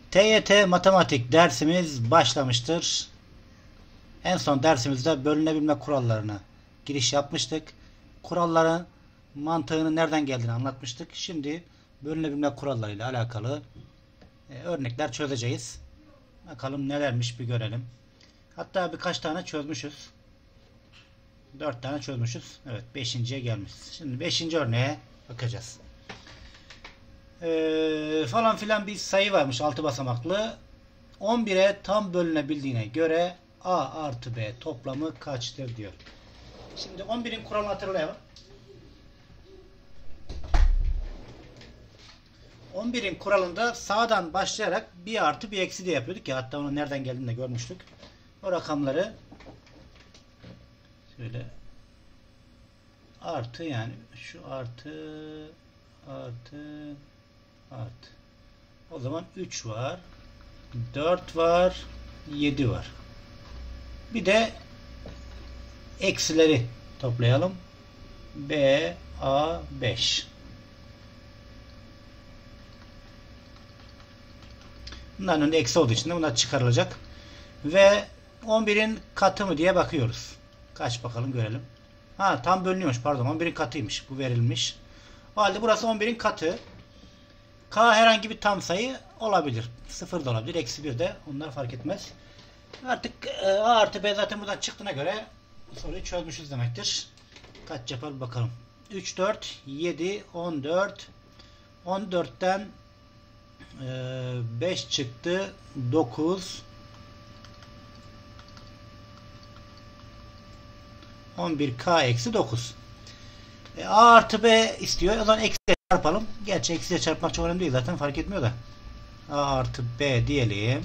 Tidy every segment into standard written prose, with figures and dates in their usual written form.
TYT matematik dersimiz başlamıştır. En son dersimizde bölünebilme kurallarına giriş yapmıştık. Kuralların mantığını nereden geldiğini anlatmıştık. Şimdi bölünebilme kurallarıyla alakalı örnekler çözeceğiz. Bakalım nelermiş bir görelim. Hatta birkaç tane çözmüşüz. 4 tane çözmüşüz. Evet, 5.'ye gelmişiz. Şimdi 5. örneğe bakacağız. Falan filan bir sayı varmış 6 basamaklı. 11'e tam bölünebildiğine göre A artı B toplamı kaçtır diyor. Şimdi 11'in kuralını hatırlayalım. 11'in kuralında sağdan başlayarak bir artı bir eksi diye yapıyorduk ya, hatta onun nereden geldiğini de görmüştük. O rakamları şöyle artı, yani şu artı artı. O zaman 3 var, 4 var, 7 var. Bir de eksileri toplayalım. B, A, 5. Bunların önünde eksi olduğu için de bunlar çıkarılacak. Ve 11'in katı mı diye bakıyoruz. Kaç bakalım görelim. Ha, tam bölünüyormuş, pardon, 11'in katıymış. Bu verilmiş. O halde burası 11'in katı. K herhangi bir tam sayı olabilir. 0 da olabilir. Eksi 1 de. Onlar fark etmez. Artık A artı B zaten buradan çıktığına göre bu soruyu çözmüşüz demektir. Kaç yapar bakalım. 3, 4, 7, 14. 14'ten 5 çıktı. 9. 11K eksi 9. A artı B istiyor. O zaman eksiyle çarpalım. Gerçi eksiyle çarpmak çok önemli değil. Zaten fark etmiyor da. A artı B diyelim.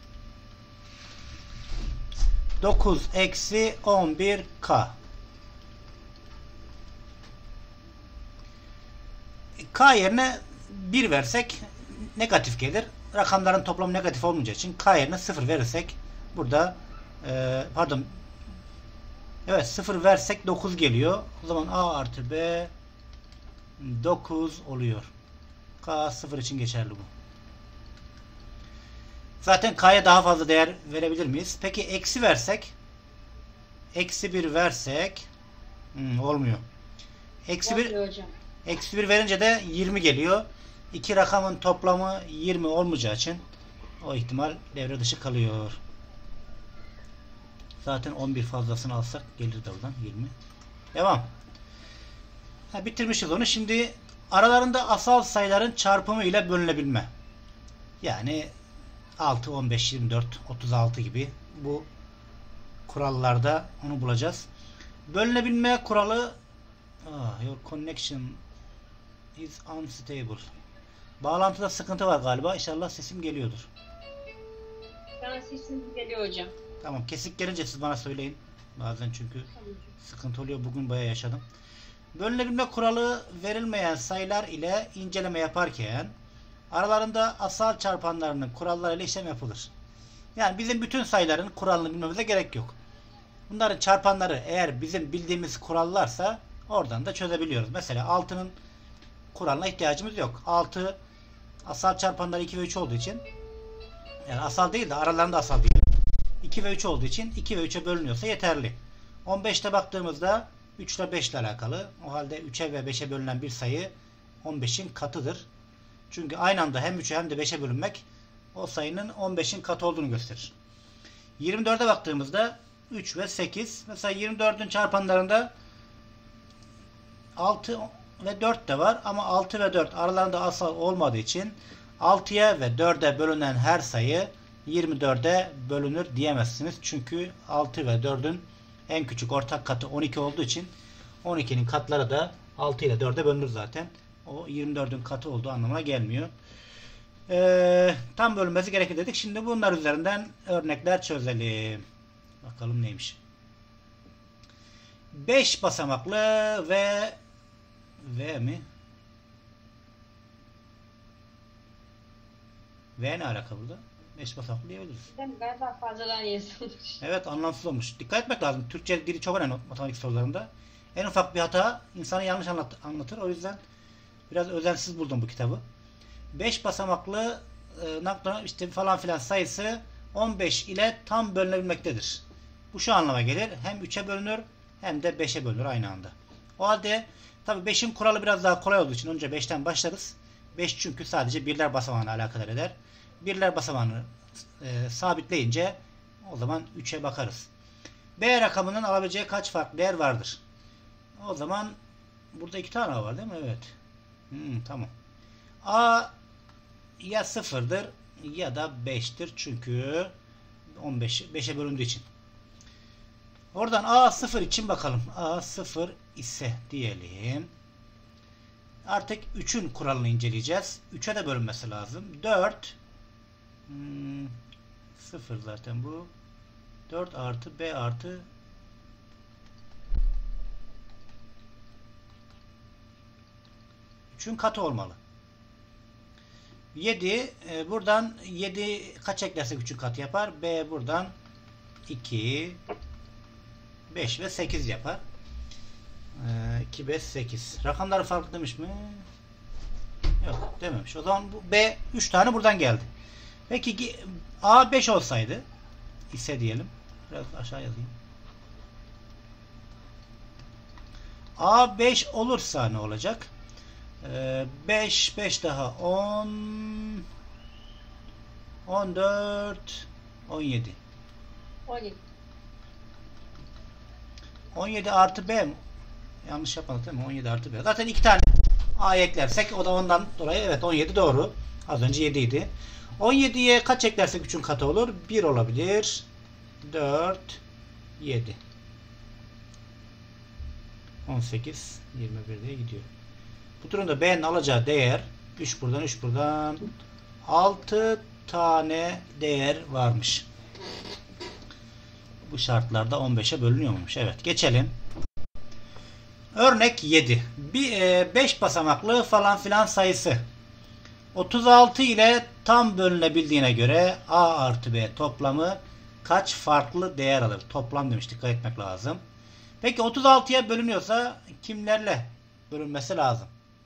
9 eksi 11K. K yerine 1 versek negatif gelir. Rakamların toplamı negatif olmayacağı için K yerine 0 verirsek burada pardon, evet, 0 versek 9 geliyor. O zaman A artı B 9 oluyor. K 0 için geçerli bu. Zaten K'ya daha fazla değer verebilir miyiz? Peki eksi versek? Eksi 1 versek olmuyor. Eksi 1, eksi 1 verince de 20 geliyor. İki rakamın toplamı 20 olmayacağı için o ihtimal devre dışı kalıyor. Zaten 11 fazlasını alsak gelir de buradan 20. Devam. Bitirmişiz onu. Şimdi aralarında asal sayıların çarpımı ile bölünebilme. Yani 6, 15, 24, 36 gibi bu kurallarda onu bulacağız. Bölünebilme kuralı your connection is unstable. Bağlantıda sıkıntı var galiba. İnşallah sesim geliyordur. Bana sesim geliyor hocam. Tamam, kesik gelince siz bana söyleyin. Bazen çünkü sıkıntı oluyor. Bugün bayağı yaşadım. Bölünebilme kuralı verilmeyen sayılar ile inceleme yaparken aralarında asal çarpanlarının kurallarıyla işlem yapılır. Yani bizim bütün sayıların kuralını bilmemize gerek yok. Bunların çarpanları eğer bizim bildiğimiz kurallarsa oradan da çözebiliyoruz. Mesela 6'nın kuralına ihtiyacımız yok. 6 asal çarpanları 2 ve 3 olduğu için, yani asal değil de aralarında asal değil, 2 ve 3 olduğu için 2 ve 3'e bölünüyorsa yeterli. 15'te baktığımızda 3 ile 5 ile alakalı. O halde 3'e ve 5'e bölünen bir sayı 15'in katıdır. Çünkü aynı anda hem 3'e hem de 5'e bölünmek o sayının 15'in katı olduğunu gösterir. 24'e baktığımızda 3 ve 8. Mesela 24'ün çarpanlarında 6 ve 4 de var ama 6 ve 4 aralarında asal olmadığı için 6'ya ve 4'e bölünen her sayı 24'e bölünür diyemezsiniz. Çünkü 6 ve 4'ün en küçük ortak katı 12 olduğu için 12'nin katları da 6 ile 4'e bölünür zaten. O 24'ün katı olduğu anlamına gelmiyor. Tam bölünmesi gerekir dedik. Şimdi bunlar üzerinden örnekler çözelim. Bakalım neymiş. 5 basamaklı V mi? V ne alaka burada? 5 basamaklı diyebiliriz. Galiba fazladan yazılmış. Evet, anlamsız olmuş. Dikkat etmek lazım. Türkçe dili çok önemli matematik sorularında. En ufak bir hata insanı yanlış anlatır. O yüzden biraz özensiz buldum bu kitabı. 5 basamaklı nokta işte falan filan sayısı 15 ile tam bölünebilmektedir. Bu şu anlama gelir. Hem 3'e bölünür hem de 5'e bölünür aynı anda. O halde tabi 5'in kuralı biraz daha kolay olduğu için önce 5'ten başlarız. 5 çünkü sadece birler basamağını alakadar eder. Birler basamağını sabitleyince o zaman 3'e bakarız. B rakamının alabileceği kaç farklı değer vardır? O zaman burada 2 tane A var değil mi? Evet. Tamam. A ya 0'dır ya da 5'tir. Çünkü 5'e bölündüğü için. Oradan A 0 için bakalım. A 0 ise diyelim. Artık 3'ün kuralını inceleyeceğiz. 3'e de bölünmesi lazım. 4 0 zaten bu. 4 artı B artı 3'ün katı olmalı. 7 buradan 7 kaç eklersek 3'ün katı yapar. B buradan 2 5 ve 8 yapar. 2 5 8. Rakamları farklı demiş mi? Yok dememiş. O zaman bu B 3 tane buradan geldi. Peki A 5 olsaydı ise diyelim. Biraz aşağı yazayım. A 5 olursa ne olacak? 5 5 daha 10 14 17 17 artı B mi? Yanlış yapmadık değil mi? 17 artı B. Zaten 2 tane A eklersek o da ondan dolayı evet 17 doğru. Az önce 7 idi. 17'ye kaç eklersek 3'ün katı olur? 1 olabilir. 4 7 18 21 diye gidiyor. Bu durumda B'nin alacağı değer 3 buradan 3 buradan 6 tane değer varmış. Bu şartlarda 15'e bölünüyor muymuş? Evet. Geçelim. Örnek 7. 5 basamaklı falan filan sayısı 36 ile tam bölünebildiğine göre A artı B toplamı kaç farklı değer alır? Toplam demiş. Dikkat etmek lazım. Peki 36'ya bölünüyorsa kimlerle bölünmesi lazım?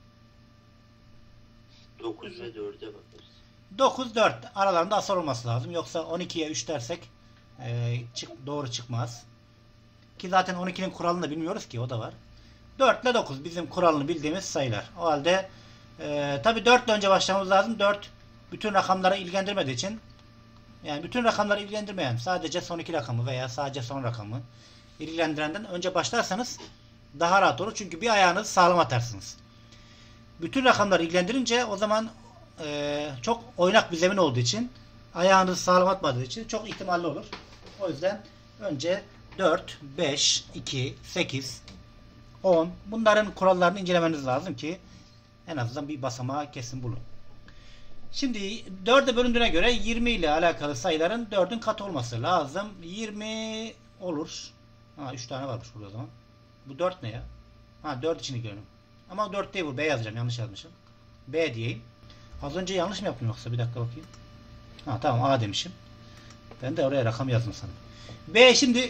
9 ve 4'e bakarız. 9 4 aralarında asal olması lazım. Yoksa 12'ye 3 dersek doğru çıkmaz. Ki zaten 12'nin kuralını da bilmiyoruz ki o da var. 4 ile 9 bizim kuralını bildiğimiz sayılar. O halde tabi 4 ile önce başlamamız lazım. 4 bütün rakamları ilgilendirmediği için yani bütün rakamları ilgilendirmeyen sadece son 2 rakamı veya sadece son rakamı ilgilendirenden önce başlarsanız daha rahat olur. Çünkü bir ayağınızı sağlam atarsınız. Bütün rakamları ilgilendirince o zaman çok oynak bir zemin olduğu için ayağınızı sağlam atmadığı için çok ihtimalli olur. O yüzden önce 4, 5, 2, 8, 10 bunların kurallarını incelemeniz lazım ki en azından bir basamağı kesin bulun. Şimdi 4'e bölündüğüne göre 20 ile alakalı sayıların 4'ün katı olması lazım. 20 olur. 3 tane varmış burada o zaman. Bu 4 ne ya? 4 içini görüyorum. Ama 4 değil bu. B yazacağım. Yanlış yazmışım. B diyeyim. Az önce yanlış mı yaptım yoksa? Bir dakika bakayım. Tamam A demişim. Ben de oraya rakam yazdım sanırım. B şimdi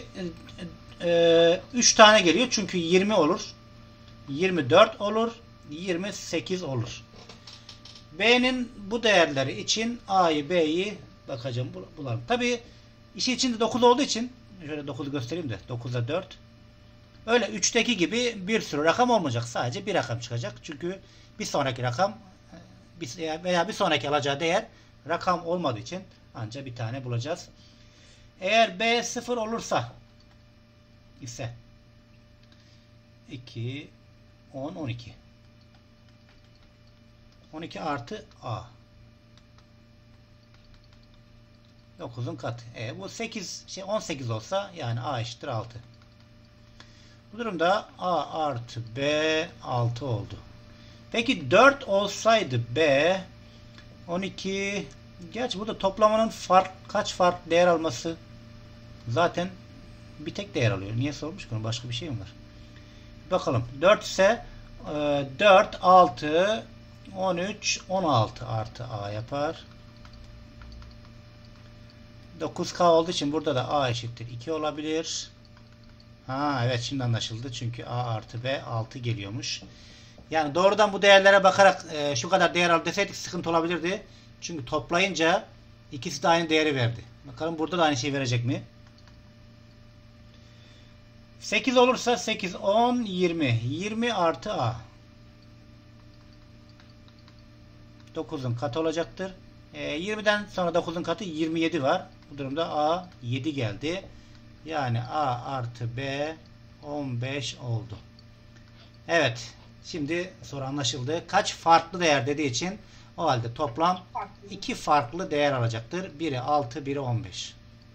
3 tane geliyor. Çünkü 20 olur. 24 olur. 28 olur. B'nin bu değerleri için A'yı B'yi bakacağım. Bulalım. Tabi işi içinde 9 olduğu için şöyle 9'u göstereyim de 9'a 4. Öyle 3'teki gibi bir sürü rakam olmayacak. Sadece bir rakam çıkacak. Çünkü bir sonraki rakam veya bir sonraki alacağı değer rakam olmadığı için ancak bir tane bulacağız. Eğer B 0 olursa ise 2 10 12 12 artı A 9'un katı. Bu 18 olsa yani A eşittir 6. Bu durumda A artı B 6 oldu. Peki 4 olsaydı B 12 gerçi burada toplamanın kaç farklı değer alması zaten bir tek değer alıyor. Niye sormuş ki? Başka bir şey mi var? Bakalım. 4 ise 4 6 13 16 artı A yapar. 9K olduğu için burada da A eşittir 2 olabilir. Evet şimdi anlaşıldı. Çünkü A artı B 6 geliyormuş. Yani doğrudan bu değerlere bakarak şu kadar değer al deseydik sıkıntı olabilirdi. Çünkü toplayınca ikisi de aynı değeri verdi. Bakalım burada da aynı şeyi verecek mi? 8 olursa 8, 10, 20. 20 artı A. 9'un katı olacaktır. 20'den sonra 9'un katı 27 var. Bu durumda A 7 geldi. Yani A artı B 15 oldu. Evet. Şimdi soru anlaşıldı. Kaç farklı değer dediği için o halde toplam Farklı. 2 farklı değer alacaktır. Biri 6, biri 15.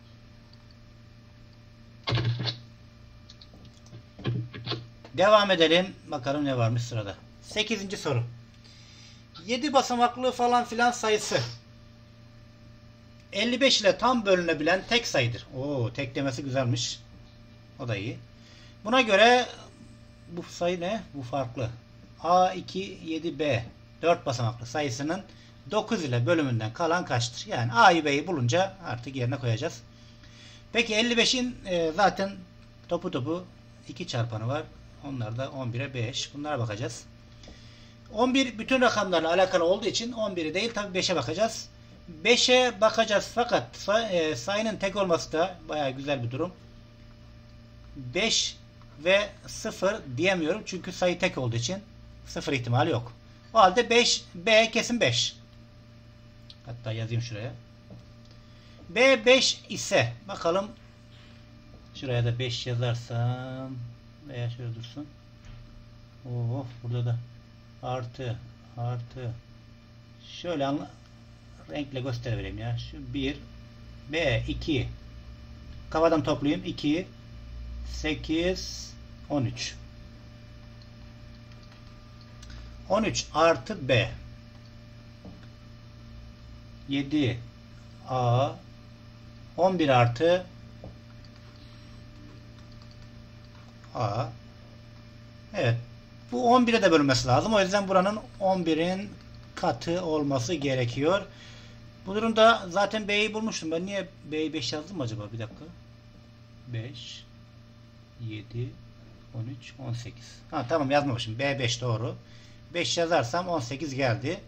Devam edelim. Bakalım ne varmış sırada. 8. soru. 7 basamaklı falan filan sayısı 55 ile tam bölünebilen tek sayıdır. Oo, tek demesi güzelmiş. O da iyi. Buna göre bu sayı ne? Bu farklı. A2, 7B 4 basamaklı sayısının 9 ile bölümünden kalan kaçtır? Yani A'yı B'yi bulunca artık yerine koyacağız. Peki 55'in zaten topu 2 çarpanı var. Onlar da 11'e 5. Bunlara bakacağız. 11 bütün rakamlarla alakalı olduğu için 11'i değil tabi 5'e bakacağız. 5'e bakacağız fakat sayının tek olması da bayağı güzel bir durum. 5 ve 0 diyemiyorum çünkü sayı tek olduğu için 0 ihtimali yok. O halde 5 B kesin 5. Hatta yazayım şuraya. B 5 ise bakalım şuraya da 5 yazarsam veya şöyle dursun. Oo, burada da artı şöyle renkle göstereyim ya. Şu 1 B 2 kafadan toplayayım. 2 8 13 13 artı B 7 A 11 artı A. Evet. Bu 11'e de bölünmesi lazım. O yüzden buranın 11'in katı olması gerekiyor. Bu durumda zaten B'yi bulmuştum. Ben niye B'yi 5 yazdım acaba? Bir dakika. 5 7 13 18. Ha tamam yazmamışım. B 5 doğru. 5 yazarsam 18 geldi.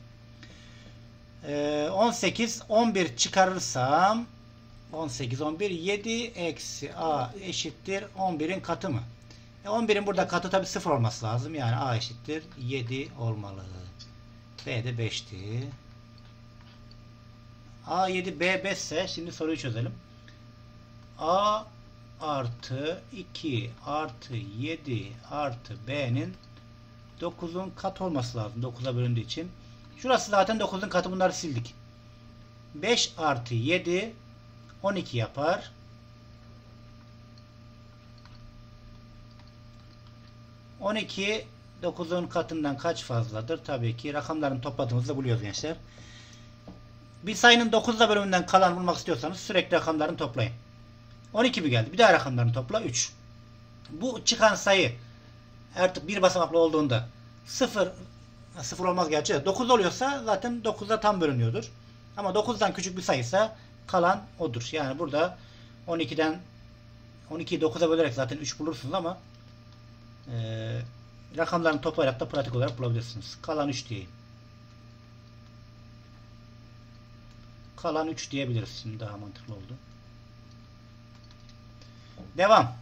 18 11 çıkarırsam 18 11 7 eksi A eşittir 11'in katı mı? 11'in burada katı tabi 0 olması lazım. Yani A eşittir 7 olmalı. B de 5'ti. A 7 B 5 ise şimdi soruyu çözelim. A artı 2 artı 7 artı B'nin 9'un katı olması lazım. 9'a bölündüğü için. Şurası zaten 9'un katı, bunları sildik. 5 artı 7 12 yapar. 12 9'un katından kaç fazladır? Tabii ki rakamların topladığımızda buluyoruz gençler. Bir sayının 9'da bölümünden kalan bulmak istiyorsanız sürekli rakamlarını toplayın. 12 mi geldi? Bir daha rakamlarını topla. 3. Bu çıkan sayı artık bir basamaklı olduğunda 0 olmaz gerçi. 9 oluyorsa zaten 9'da tam bölünüyordur. Ama 9'dan küçük bir sayıysa kalan odur. Yani burada 12'yi 9'a bölerek zaten 3 bulursunuz ama rakamlarını toplayarak da pratik olarak bulabilirsiniz. Kalan 3 diyeyim. Kalan 3 diyebiliriz. Şimdi daha mantıklı oldu. Devam.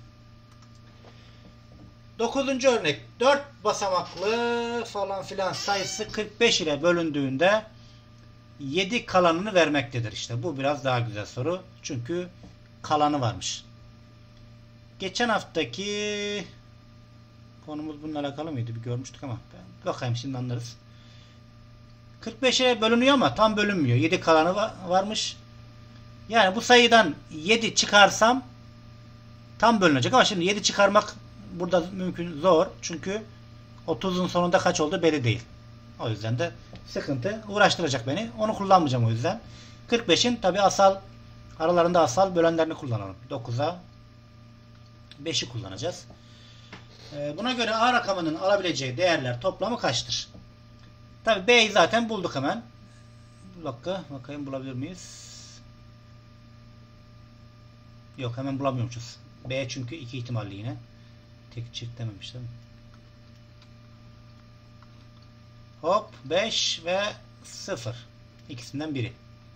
9. örnek. 4 basamaklı falan filan sayısı 45 ile bölündüğünde 7 kalanını vermektedir. İşte bu biraz daha güzel soru. Çünkü kalanı varmış. Geçen haftaki konumuz bununla alakalı mıydı? Bir görmüştük ama bakayım şimdi anlarız. 45'e bölünüyor ama tam bölünmüyor. 7 kalanı varmış. Yani bu sayıdan 7 çıkarsam tam bölünecek ama şimdi 7 çıkarmak burada mümkün zor. Çünkü 30'un sonunda kaç oldu belli değil. O yüzden de sıkıntı, uğraştıracak beni. Onu kullanmayacağım o yüzden. 45'in tabi asal aralarında asal bölenlerini kullanalım. 9'a 5'i kullanacağız. Buna göre A rakamının alabileceği değerler toplamı kaçtır? Tabi B'yi zaten bulduk hemen. Bir dakika bakayım bulabilir miyiz? Yok, hemen bulamıyormuşuz. B çünkü 2 ihtimalli yine. Tek çift dememiş değil mi? Hop 5 ve 0. İkisinden biri.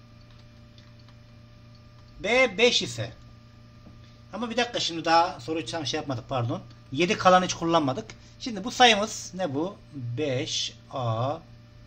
B 5 ise, ama bir dakika, şimdi daha soruyu tam şey yapmadık, pardon. 7 kalan hiç kullanmadık. Şimdi bu sayımız ne bu? 5A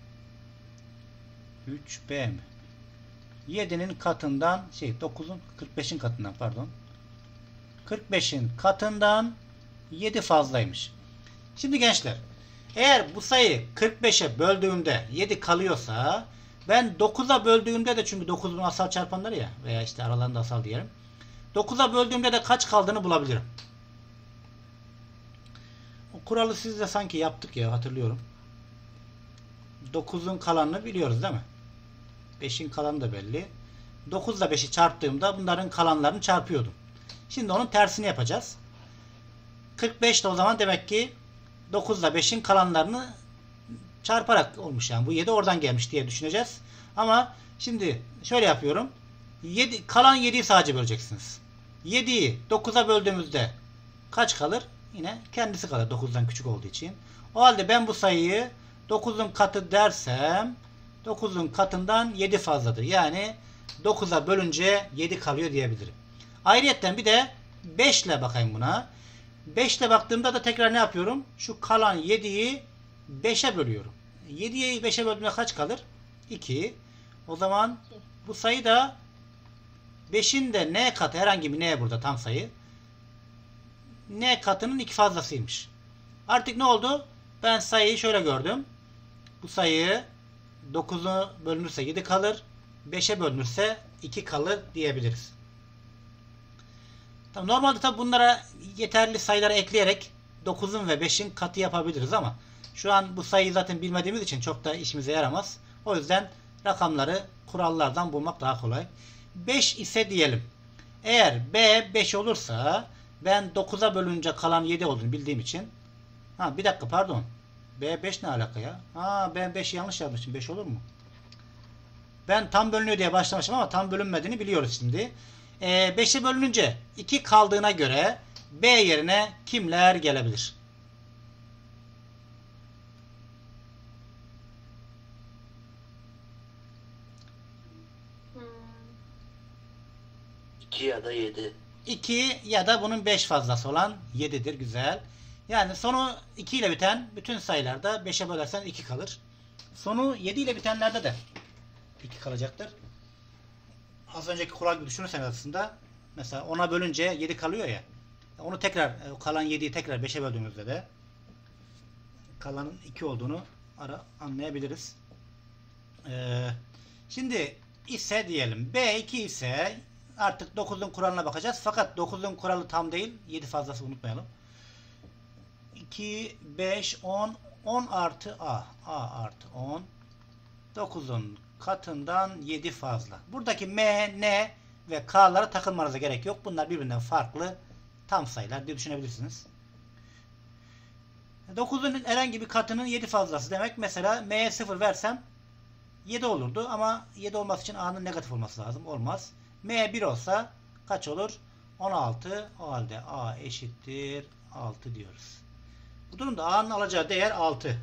3B mi? 7'nin katından 9'un 45'in katından, pardon. 45'in katından 7 fazlaymış. Şimdi gençler, eğer bu sayı 45'e böldüğümde 7 kalıyorsa, ben 9'a böldüğümde de, çünkü 9 bunun asal çarpanları ya, veya işte aralarında asal diyelim. 9'a böldüğümde de kaç kaldığını bulabilirim. O kuralı siz de sanki yaptık ya, hatırlıyorum. 9'un kalanını biliyoruz değil mi? 5'in kalanı da belli. 9 ile 5'i çarptığımda bunların kalanlarını çarpıyordum. Şimdi onun tersini yapacağız. 45 de o zaman demek ki 9 ile 5'in kalanlarını çarparak olmuş, yani bu 7 oradan gelmiş diye düşüneceğiz. Ama şimdi şöyle yapıyorum. Kalan 7'yi sadece böleceksiniz. 7'yi 9'a böldüğümüzde kaç kalır? Yine kendisi kalır, 9'dan küçük olduğu için. O halde ben bu sayıyı 9'un katı dersem 9'un katından 7 fazladır. Yani 9'a bölünce 7 kalıyor diyebilirim. Ayrıyeten bir de 5 ile bakayım buna. 5 ile baktığımda da tekrar ne yapıyorum? Şu kalan 7'yi 5'e bölüyorum. 7'yi 5'e böldüğümde kaç kalır? 2. O zaman bu sayı da 5'in de n katı, herhangi bir n burada tam sayı. N katının 2 fazlasıymış. Artık ne oldu? Ben sayıyı şöyle gördüm. Bu sayı 9'u bölünürse 7 kalır. 5'e bölünürse 2 kalır diyebiliriz. Tamam, normalde tabi bunlara yeterli sayıları ekleyerek 9'un ve 5'in katı yapabiliriz ama şu an bu sayıyı zaten bilmediğimiz için çok da işimize yaramaz. O yüzden rakamları kurallardan bulmak daha kolay. 5 ise diyelim. Eğer B 5 olursa, ben 9'a bölünce kalan 7 olduğunu bildiğim için, bir dakika, pardon. B 5 ne alaka ya? Ben 5'i yanlış yazmışım. 5 olur mu? Ben tam bölünüyor diye başlamışım ama tam bölünmediğini biliyoruz şimdi. 5'e bölününce 2 kaldığına göre B yerine kimler gelebilir? Hmm. 2 ya da 7. 2 ya da bunun 5 fazlası olan 7'dir. Güzel. Yani sonu 2 ile biten bütün sayılarda 5'e bölersen 2 kalır. Sonu 7 ile bitenlerde de 2 kalacaktır. Az önceki kural gibi düşünürsen aslında, mesela 10'a bölünce 7 kalıyor ya. Onu tekrar, kalan 7'yi tekrar 5'e böldüğümüzde de kalanın 2 olduğunu anlayabiliriz. Şimdi ise diyelim B 2 ise artık 9'un kuralına bakacağız. Fakat 9'un kuralı tam değil. 7 fazlası unutmayalım. 2, 5, 10. 10 artı A. A artı 10. 9'un katından 7 fazla. Buradaki M, N ve K'lara takılmanıza gerek yok. Bunlar birbirinden farklı tam sayılar diye düşünebilirsiniz. 9'un herhangi bir katının 7 fazlası demek. Mesela M'ye 0 versem 7 olurdu ama 7 olması için A'nın negatif olması lazım. Olmaz. M 1 olsa kaç olur? 16. O halde A eşittir 6 diyoruz. Bu durumda A'nın alacağı değer 6.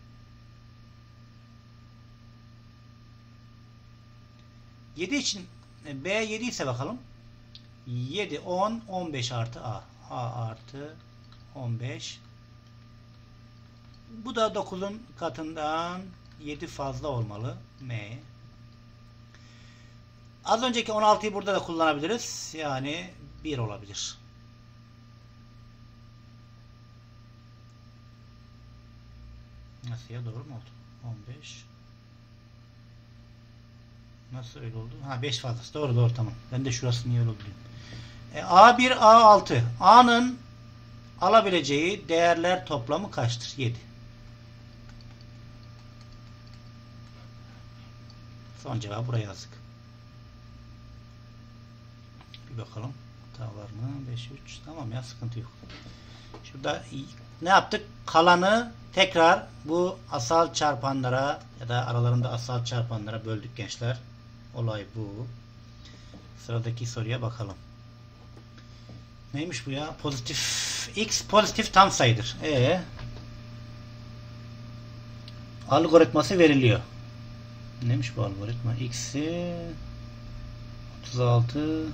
Yedi için B 7 ise bakalım. 7, 10, 15 artı A. A artı 15. Bu da 9'un katından 7 fazla olmalı. M. Az önceki 16'yı burada da kullanabiliriz. Yani 1 olabilir. Nasıl ya, doğru mu oldu? 15. Nasıl öyle oldu? 5 fazlası. Doğru tamam. Ben de şurası niye öyle oldu diyorum. A1, A6. A'nın alabileceği değerler toplamı kaçtır? 7. Son cevabı buraya yazdık. Bir bakalım. Hata var mı? 5, 3. Tamam ya, sıkıntı yok. Şurada ne yaptık? Kalanı tekrar bu asal çarpanlara ya da aralarında asal çarpanlara böldük gençler. Olay bu. Sıradaki soruya bakalım. Neymiş bu ya? Pozitif. X pozitif tam sayıdır. Algoritması veriliyor. Neymiş bu algoritma? X'i 36.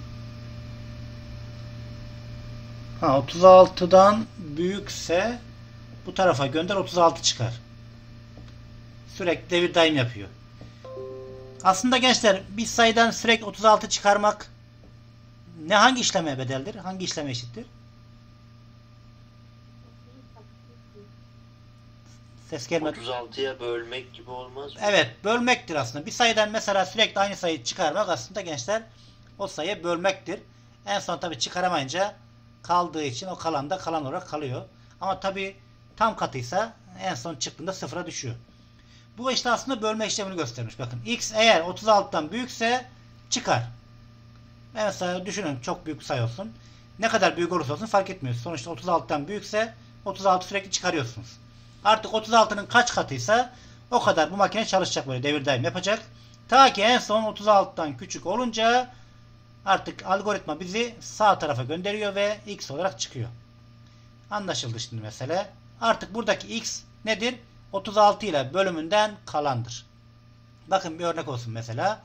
Ha, 36'dan büyükse bu tarafa gönder, 36 çıkar. Sürekli devir daim yapıyor. Aslında gençler, bir sayıdan sürekli 36 çıkarmak hangi işleme bedeldir? Hangi işleme eşittir? Ses gelmedi. 36'ya bölmek gibi olmaz mı? Evet, bölmektir aslında. Bir sayıdan mesela sürekli aynı sayıyı çıkarmak aslında gençler o sayıyı bölmektir. En son tabi çıkaramayınca kaldığı için o kalan da kalan olarak kalıyor. Ama tabi tam katıysa en son çıktığında sıfıra düşüyor. Bu işte aslında bölme işlemini göstermiş. Bakın, x eğer 36'dan büyükse çıkar. Mesela düşünün, çok büyük bir sayı olsun. Ne kadar büyük olursa olsun fark etmiyor. Sonuçta 36'dan büyükse 36 sürekli çıkarıyorsunuz. Artık 36'nın kaç katıysa o kadar bu makine çalışacak, böyle devir daim yapacak. Ta ki en son 36'dan küçük olunca artık algoritma bizi sağ tarafa gönderiyor ve x olarak çıkıyor. Anlaşıldı şimdi mesele. Artık buradaki x nedir? 36 ile bölümünden kalandır. Bakın bir örnek olsun mesela.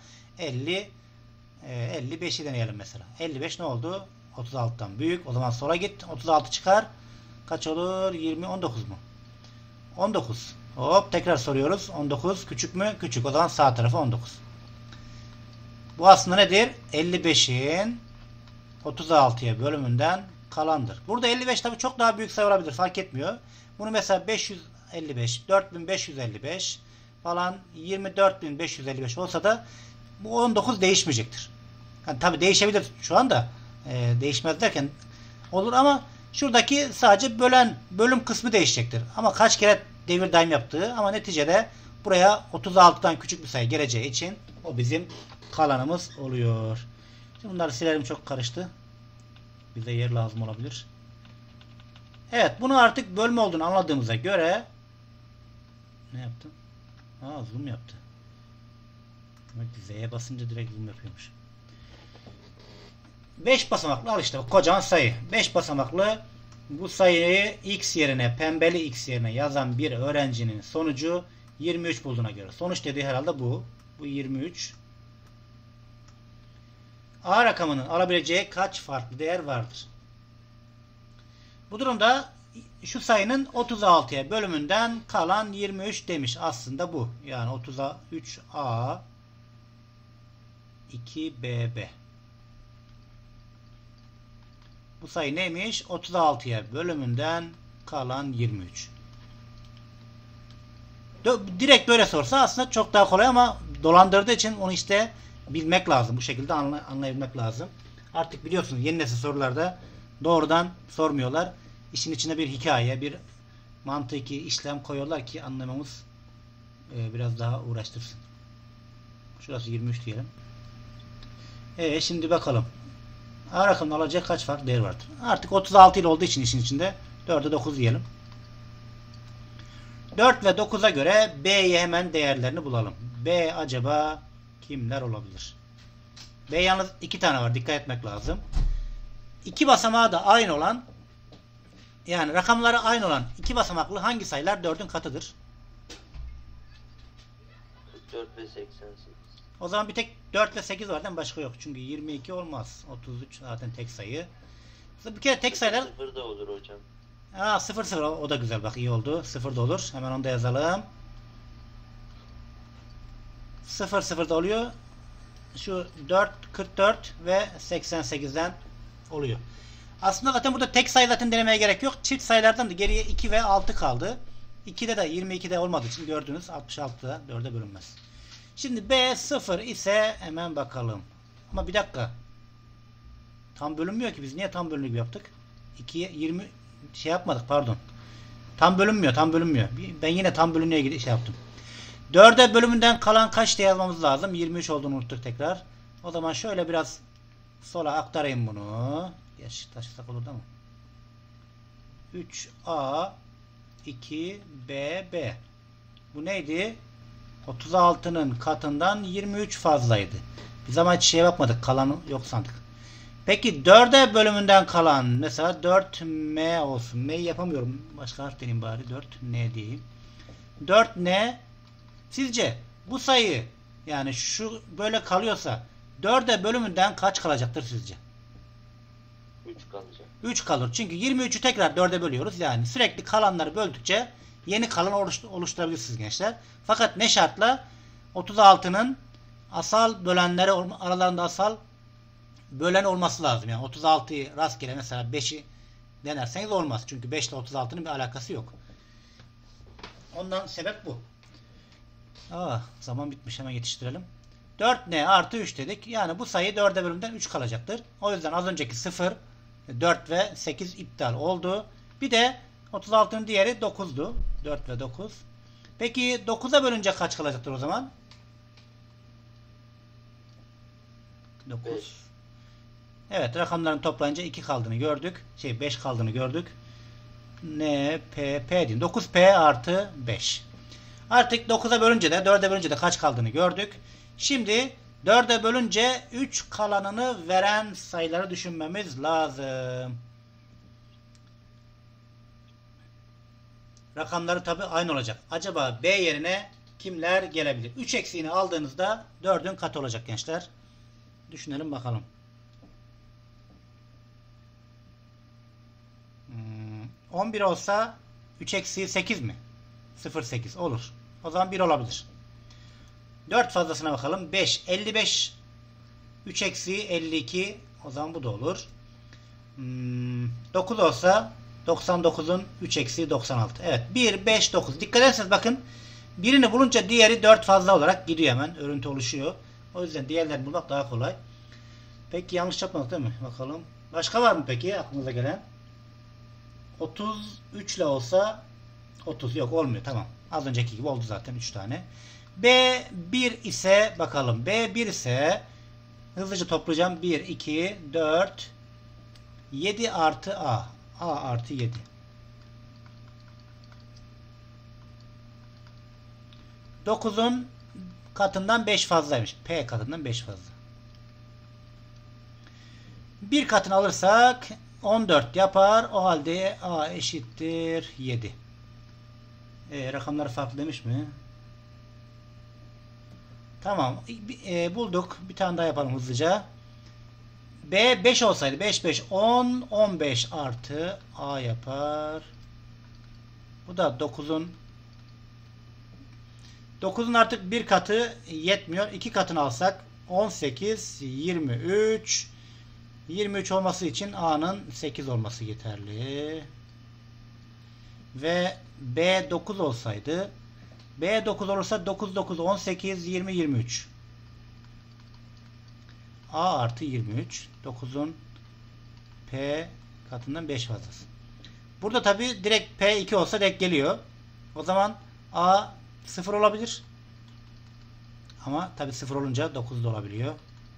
55'i deneyelim mesela. 55 ne oldu? 36'dan büyük. O zaman sola git. 36 çıkar. Kaç olur? 20, 19 mu? 19. Hop, tekrar soruyoruz. 19 küçük mü? Küçük. O zaman sağ tarafa 19. Bu aslında nedir? 55'in 36'ya bölümünden kalandır. Burada 55 tabii çok daha büyük sayı olabilir. Fark etmiyor. Bunu mesela 555, 4555 falan, 24555 olsa da bu 19 değişmeyecektir. Yani tabii değişebilir şu anda. Değişmez derken olur ama şuradaki sadece bölüm kısmı değişecektir. Ama kaç kere devir daim yaptığı, ama neticede buraya 36'dan küçük bir sayı geleceği için o bizim kalanımız oluyor. Şimdi bunları silelim, çok karıştı. Bize yer lazım olabilir. Evet, bunu artık bölme olduğunu anladığımıza göre ne yaptım? Zoom yaptı. Demek ki Z'ye basınca direkt zoom yapıyormuş. 5 basamaklı, al işte kocaman sayı. 5 basamaklı bu sayıyı x yerine, pembeli x yerine yazan bir öğrencinin sonucu 23 bulduğuna göre. Sonuç dediği herhalde bu. Bu 23. A rakamının alabileceği kaç farklı değer vardır? Bu durumda şu sayının 36'ya bölümünden kalan 23 demiş. Aslında bu. Yani 33A 2BB. Bu sayı neymiş? 36'ya bölümünden kalan 23. Direkt böyle sorsa aslında çok daha kolay, ama dolandırdığı için onu işte bilmek lazım. Bu şekilde anlayabilmek lazım. Artık biliyorsunuz, yeni nesil sorularda doğrudan sormuyorlar. İşin içine bir hikaye, bir mantıki işlem koyuyorlar ki anlamamız biraz daha uğraştırsın. Şurası 23 diyelim. Şimdi bakalım. A rakamını alacak kaç farklı değer vardır? Artık 36 ile olduğu için işin içinde 4'e 9 diyelim. 4 ve 9'a göre B'ye hemen değerlerini bulalım. B acaba kimler olabilir? B yalnız 2 tane var. Dikkat etmek lazım. 2 basamağı da aynı olan, yani rakamları aynı olan 2 basamaklı hangi sayılar 4'ün katıdır? 44 ve 88. O zaman bir tek 4 ve 8 var değil mi? Başka yok. Çünkü 22 olmaz. 33 zaten tek sayı. Bir kere tek sayılar... 0 da olur hocam. 0 0 o da güzel, bak iyi oldu. 0 da olur. Hemen onu da yazalım. 0 0 da oluyor. Şu 4 44 ve 88'den oluyor. Aslında zaten burada tek sayı zaten denemeye gerek yok. Çift sayılardan da geriye 2 ve 6 kaldı. 2'de de 22'de olmadığı için gördüğünüz 66'da 4'e bölünmez. Şimdi B 0 ise hemen bakalım. Ama bir dakika. Tam bölünmüyor ki, biz niye tam bölünür gibi yaptık? 2'ye 20 şey yapmadık, pardon. Tam bölünmüyor. Ben yine tam bölünmeye gibi şey yaptım. 4'e bölümünden kalan kaç diye yazmamız lazım. 23 olduğunu unuttuk tekrar. O zaman şöyle biraz sola aktarayım bunu. Geç taşısak olur değil mi? 3A 2BB. Bu neydi? 36'nın katından 23 fazlaydı. Biz ama hiç şeye bakmadık. Kalanı yok sandık. Peki 4'e bölümünden kalan mesela 4M olsun. M'yi yapamıyorum. Başka harf deneyim bari. 4N diyeyim. 4N. Sizce bu sayı Yani şu böyle kalıyorsa 4'e bölümünden kaç kalacaktır sizce? 3 kalacak. 3 kalır. Çünkü 23'ü tekrar 4'e bölüyoruz. Yani sürekli kalanları böldükçe yeni kalan oluşturabilirsiniz gençler. Fakat ne şartla? 36'nın asal bölenleri aralarında asal bölen olması lazım. Yani 36'yı rastgele mesela 5'i denerseniz olmaz. Çünkü 5 ile 36'nın bir alakası yok. Ondan sebep bu. Zaman bitmiş, hemen yetiştirelim. 4n artı 3 dedik. Yani bu sayı 4'e bölümden 3 kalacaktır. O yüzden az önceki 0, 4 ve 8 iptal oldu. Bir de 36'nın diğeri 9'du. 4 ve 9. Peki 9'a bölünce kaç kalacaktır o zaman? 9. 5. Evet, rakamların toplayınca 2 kaldığını gördük. 5 kaldığını gördük. N, P, P diyeyim. 9P artı 5. Artık 9'a bölünce de 4'e bölünce de kaç kaldığını gördük. Şimdi 4'e bölünce 3 kalanını veren sayıları düşünmemiz lazım. Rakamları tabi aynı olacak. Acaba B yerine kimler gelebilir? 3 eksiğini aldığınızda 4'ün katı olacak gençler. Düşünelim bakalım. 11 olsa 3 eksiği 8 mi? 0,8 olur. O zaman 1 olabilir. 4 fazlasına bakalım. 5. 55. 3 eksiği 52. O zaman bu da olur. 9 olsa 99'un 3 eksiği 96. Evet. 1, 5, 9. Dikkat ederseniz bakın. Birini bulunca diğeri 4 fazla olarak gidiyor hemen. Örüntü oluşuyor. O yüzden diğerlerini bulmak daha kolay. Peki yanlış yapmadık değil mi? Bakalım. Başka var mı peki aklınıza gelen? 33 ile olsa 30 yok, olmuyor. Tamam. Az önceki gibi oldu zaten 3 tane. B1 ise bakalım. B1 ise hızlıca toplayacağım. 1, 2, 4, 7 artı A. A artı 7. 9'un katından 5 fazlaymış. P katından 5 fazla. Bir katını alırsak 14 yapar. O halde A eşittir 7. Rakamları farklı demiş mi? Tamam. Bulduk. Bir tane daha yapalım hızlıca. B 5 olsaydı 5 5 10 15 artı A yapar. Bu da 9'un artık bir katı yetmiyor. 2 katını alsak 18 23 23 olması için A'nın 8 olması yeterli. Ve B 9 olsaydı, B 9 olursa 9 9 18 20 23. A artı 23. 9'un P katından 5 fazlası. Burada tabi direkt P 2 olsa direkt geliyor. O zaman A 0 olabilir. Ama tabi 0 olunca 9 da olabiliyor.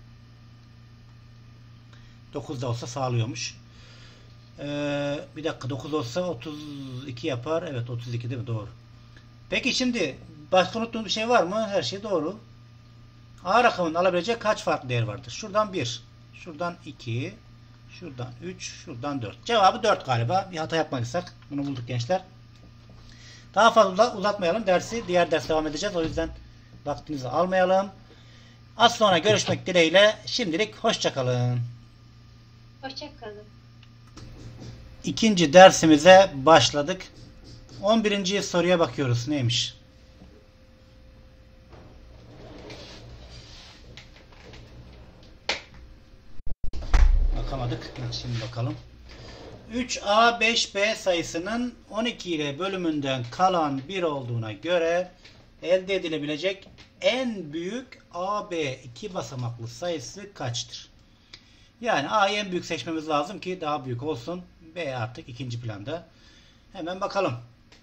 9 da olsa sağlıyormuş. Bir dakika, 9 olsa 32 yapar. Evet, 32 değil mi? Doğru. Peki şimdi başka unuttuğum bir şey var mı? Her şey doğru. A rakamının alabileceği kaç farklı değer vardır? Şuradan 1, şuradan 2, şuradan 3, şuradan 4. Cevabı 4 galiba. Bir hata yapmadıysak bunu bulduk gençler. Daha fazla uzatmayalım dersi. Diğer ders devam edeceğiz. O yüzden vaktinizi almayalım. Az sonra görüşmek dileğiyle. Şimdilik hoşça kalın. Hoşça kalın. İkinci dersimize başladık. 11. soruya bakıyoruz. Neymiş? Bakamadık. Şimdi bakalım. 3A 5B sayısının 12 ile bölümünden kalan 1 olduğuna göre elde edilebilecek en büyük AB 2 basamaklı sayısı kaçtır? Yani A'yı en büyük seçmemiz lazım ki daha büyük olsun. B artık ikinci planda. Hemen bakalım.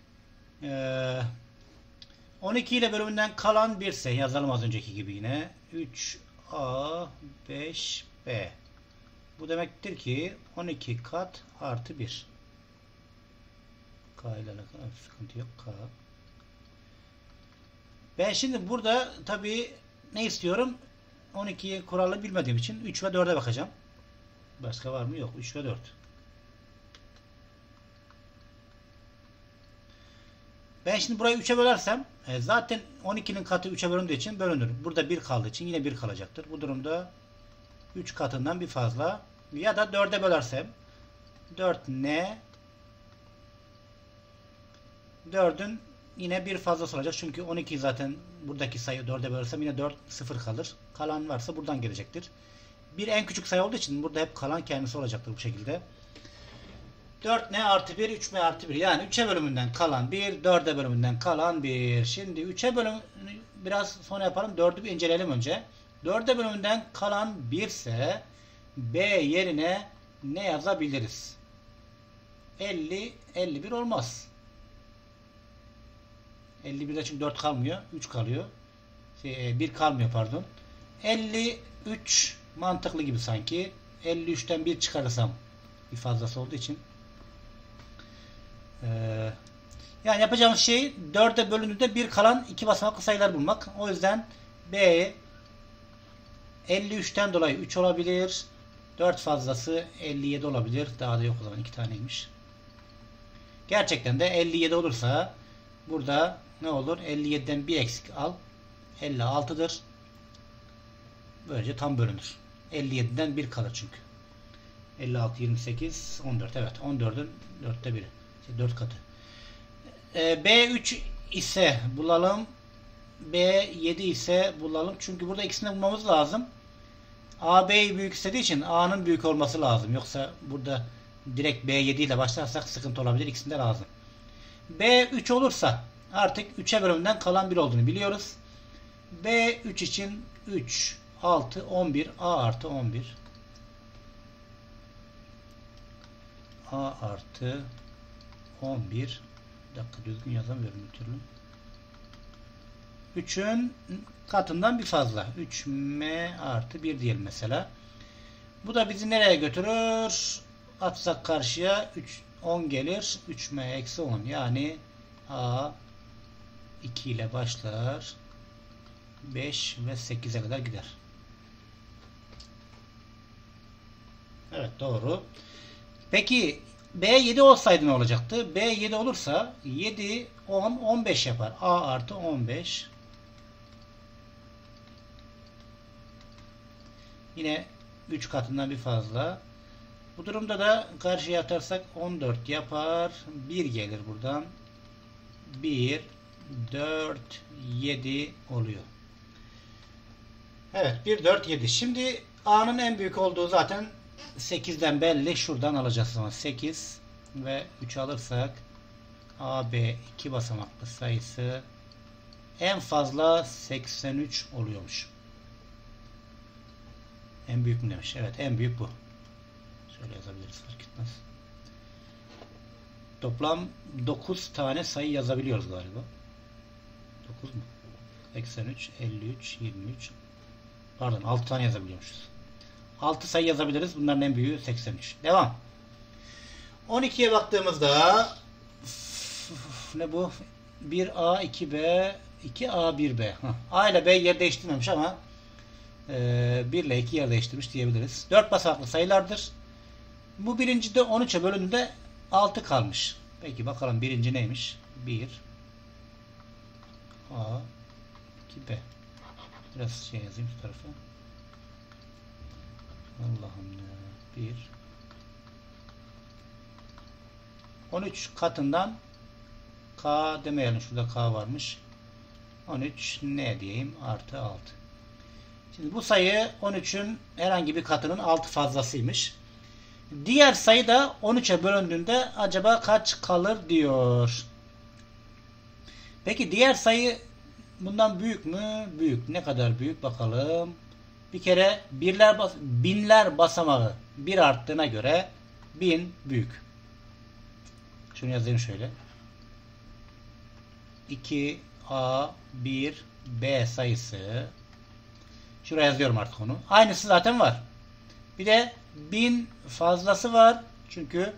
12 ile bölümünden kalan 1 ise yazalım az önceki gibi yine. 3A 5B. Bu demektir ki 12 kat artı 1. K ile alakalı sıkıntı yok. K. Ben şimdi burada tabii ne istiyorum? 12 kuralı bilmediğim için 3 ve 4'e bakacağım. Başka var mı? Yok. 3 ve 4. Ben şimdi burayı 3'e bölersem zaten 12'nin katı 3'e bölündüğü için bölünür. Burada 1 kaldığı için yine 1 kalacaktır. Bu durumda 3 katından bir fazla. Ya da 4'e bölersem 4n 4'ün yine bir fazlası olacak. Çünkü 12 zaten buradaki sayı 4'e bölersem yine 4 0 kalır. Kalan varsa buradan gelecektir. Bir en küçük sayı olduğu için burada hep kalan kendisi olacaktır bu şekilde. 4n artı 1 3m artı 1 yani 3'e bölümünden kalan 1 4'e bölümünden kalan 1. Şimdi 3'e bölümünü biraz sonra yapalım. 4'ü bir inceleyelim önce. 4'e bölümünden kalan 1 ise b yerine ne yazabiliriz? 50 51 olmaz. 51'de çünkü 4 kalmıyor. 3 kalıyor. 1 kalmıyor pardon. 53 mantıklı gibi sanki. 53'ten 1 çıkarırsam bir fazlası olduğu için. Yani yapacağımız şey 4'e bölündüğünde 1 kalan 2 basamaklı sayılar bulmak. O yüzden B 53'ten dolayı 3 olabilir. 4 fazlası 57 olabilir. Daha da yok o zaman 2 taneymiş. Gerçekten de 57 olursa burada ne olur? 57'den bir eksik al. 56'dır. Böylece tam bölünür. 57'den 1 kalır çünkü. 56, 28, 14. Evet. 14'ün 4'te 1'i. 4 katı. B3 ise bulalım. B7 ise bulalım. Çünkü burada ikisini bulmamız lazım. A, B'yi büyük istediği için A'nın büyük olması lazım. Yoksa burada direkt B7 ile başlarsak sıkıntı olabilir. İkisinde lazım. B3 olursa artık 3'e bölümünden kalan 1 olduğunu biliyoruz. B3 için 3, 6, 11. A artı 11. A artı 11. Bir dakika düzgün yazamıyorum bir türlü. 3'ün katından bir fazla. 3m artı 1 diyelim mesela. Bu da bizi nereye götürür? Atsak karşıya 10 gelir. 3m eksi 10. Yani A 2 ile başlar. 5 ve 8'e kadar gider. Evet doğru. Peki B7 olsaydı ne olacaktı? B7 olursa 7, 10, 15 yapar. A artı 15. Yine 3 katından bir fazla. Bu durumda da karşıya atarsak 14 yapar. 1 gelir buradan. 1, 4, 7 oluyor. Evet 1, 4, 7. Şimdi A'nın en büyük olduğu zaten 8'den belli. Şuradan alacağız zaman 8 ve 3 alırsak AB 2 basamaklı sayısı en fazla 83 oluyormuş. En büyük mü demiş? Evet en büyük bu. Şöyle yazabiliriz fark etmez. Toplam 9 tane sayı yazabiliyoruz galiba. 9 mu? 83, 53, 23. Pardon 6 tane yazabiliyormuşuz. 6 sayı yazabiliriz. Bunların en büyüğü 83. Devam. 12'ye baktığımızda ne bu? 1A, 2B, 2A, 1B. A ile B yer değiştirmemiş ama 1 ile 2 yer değiştirmiş diyebiliriz. 4 basamaklı sayılardır. Bu birinci de 13'e bölündüğünde 6 kalmış. Peki bakalım birinci neymiş? 1 A 2B. Biraz şey yazayım şu tarafa. Allah'ım ya. 1 13 katından K demeyelim. Şurada K varmış. 13 ne diyeyim? Artı 6. Şimdi bu sayı 13'ün herhangi bir katının 6 fazlasıymış. Diğer sayı da 13'e bölündüğünde acaba kaç kalır diyor. Peki diğer sayı bundan büyük mü? Büyük. Ne kadar büyük bakalım. Bir kere binler basamağı 1 arttığına göre 1000 büyük. Şunu yazayım şöyle. 2A 1 B sayısı. Şuraya yazıyorum artık onu. Aynısı zaten var. Bir de 1000 fazlası var. Çünkü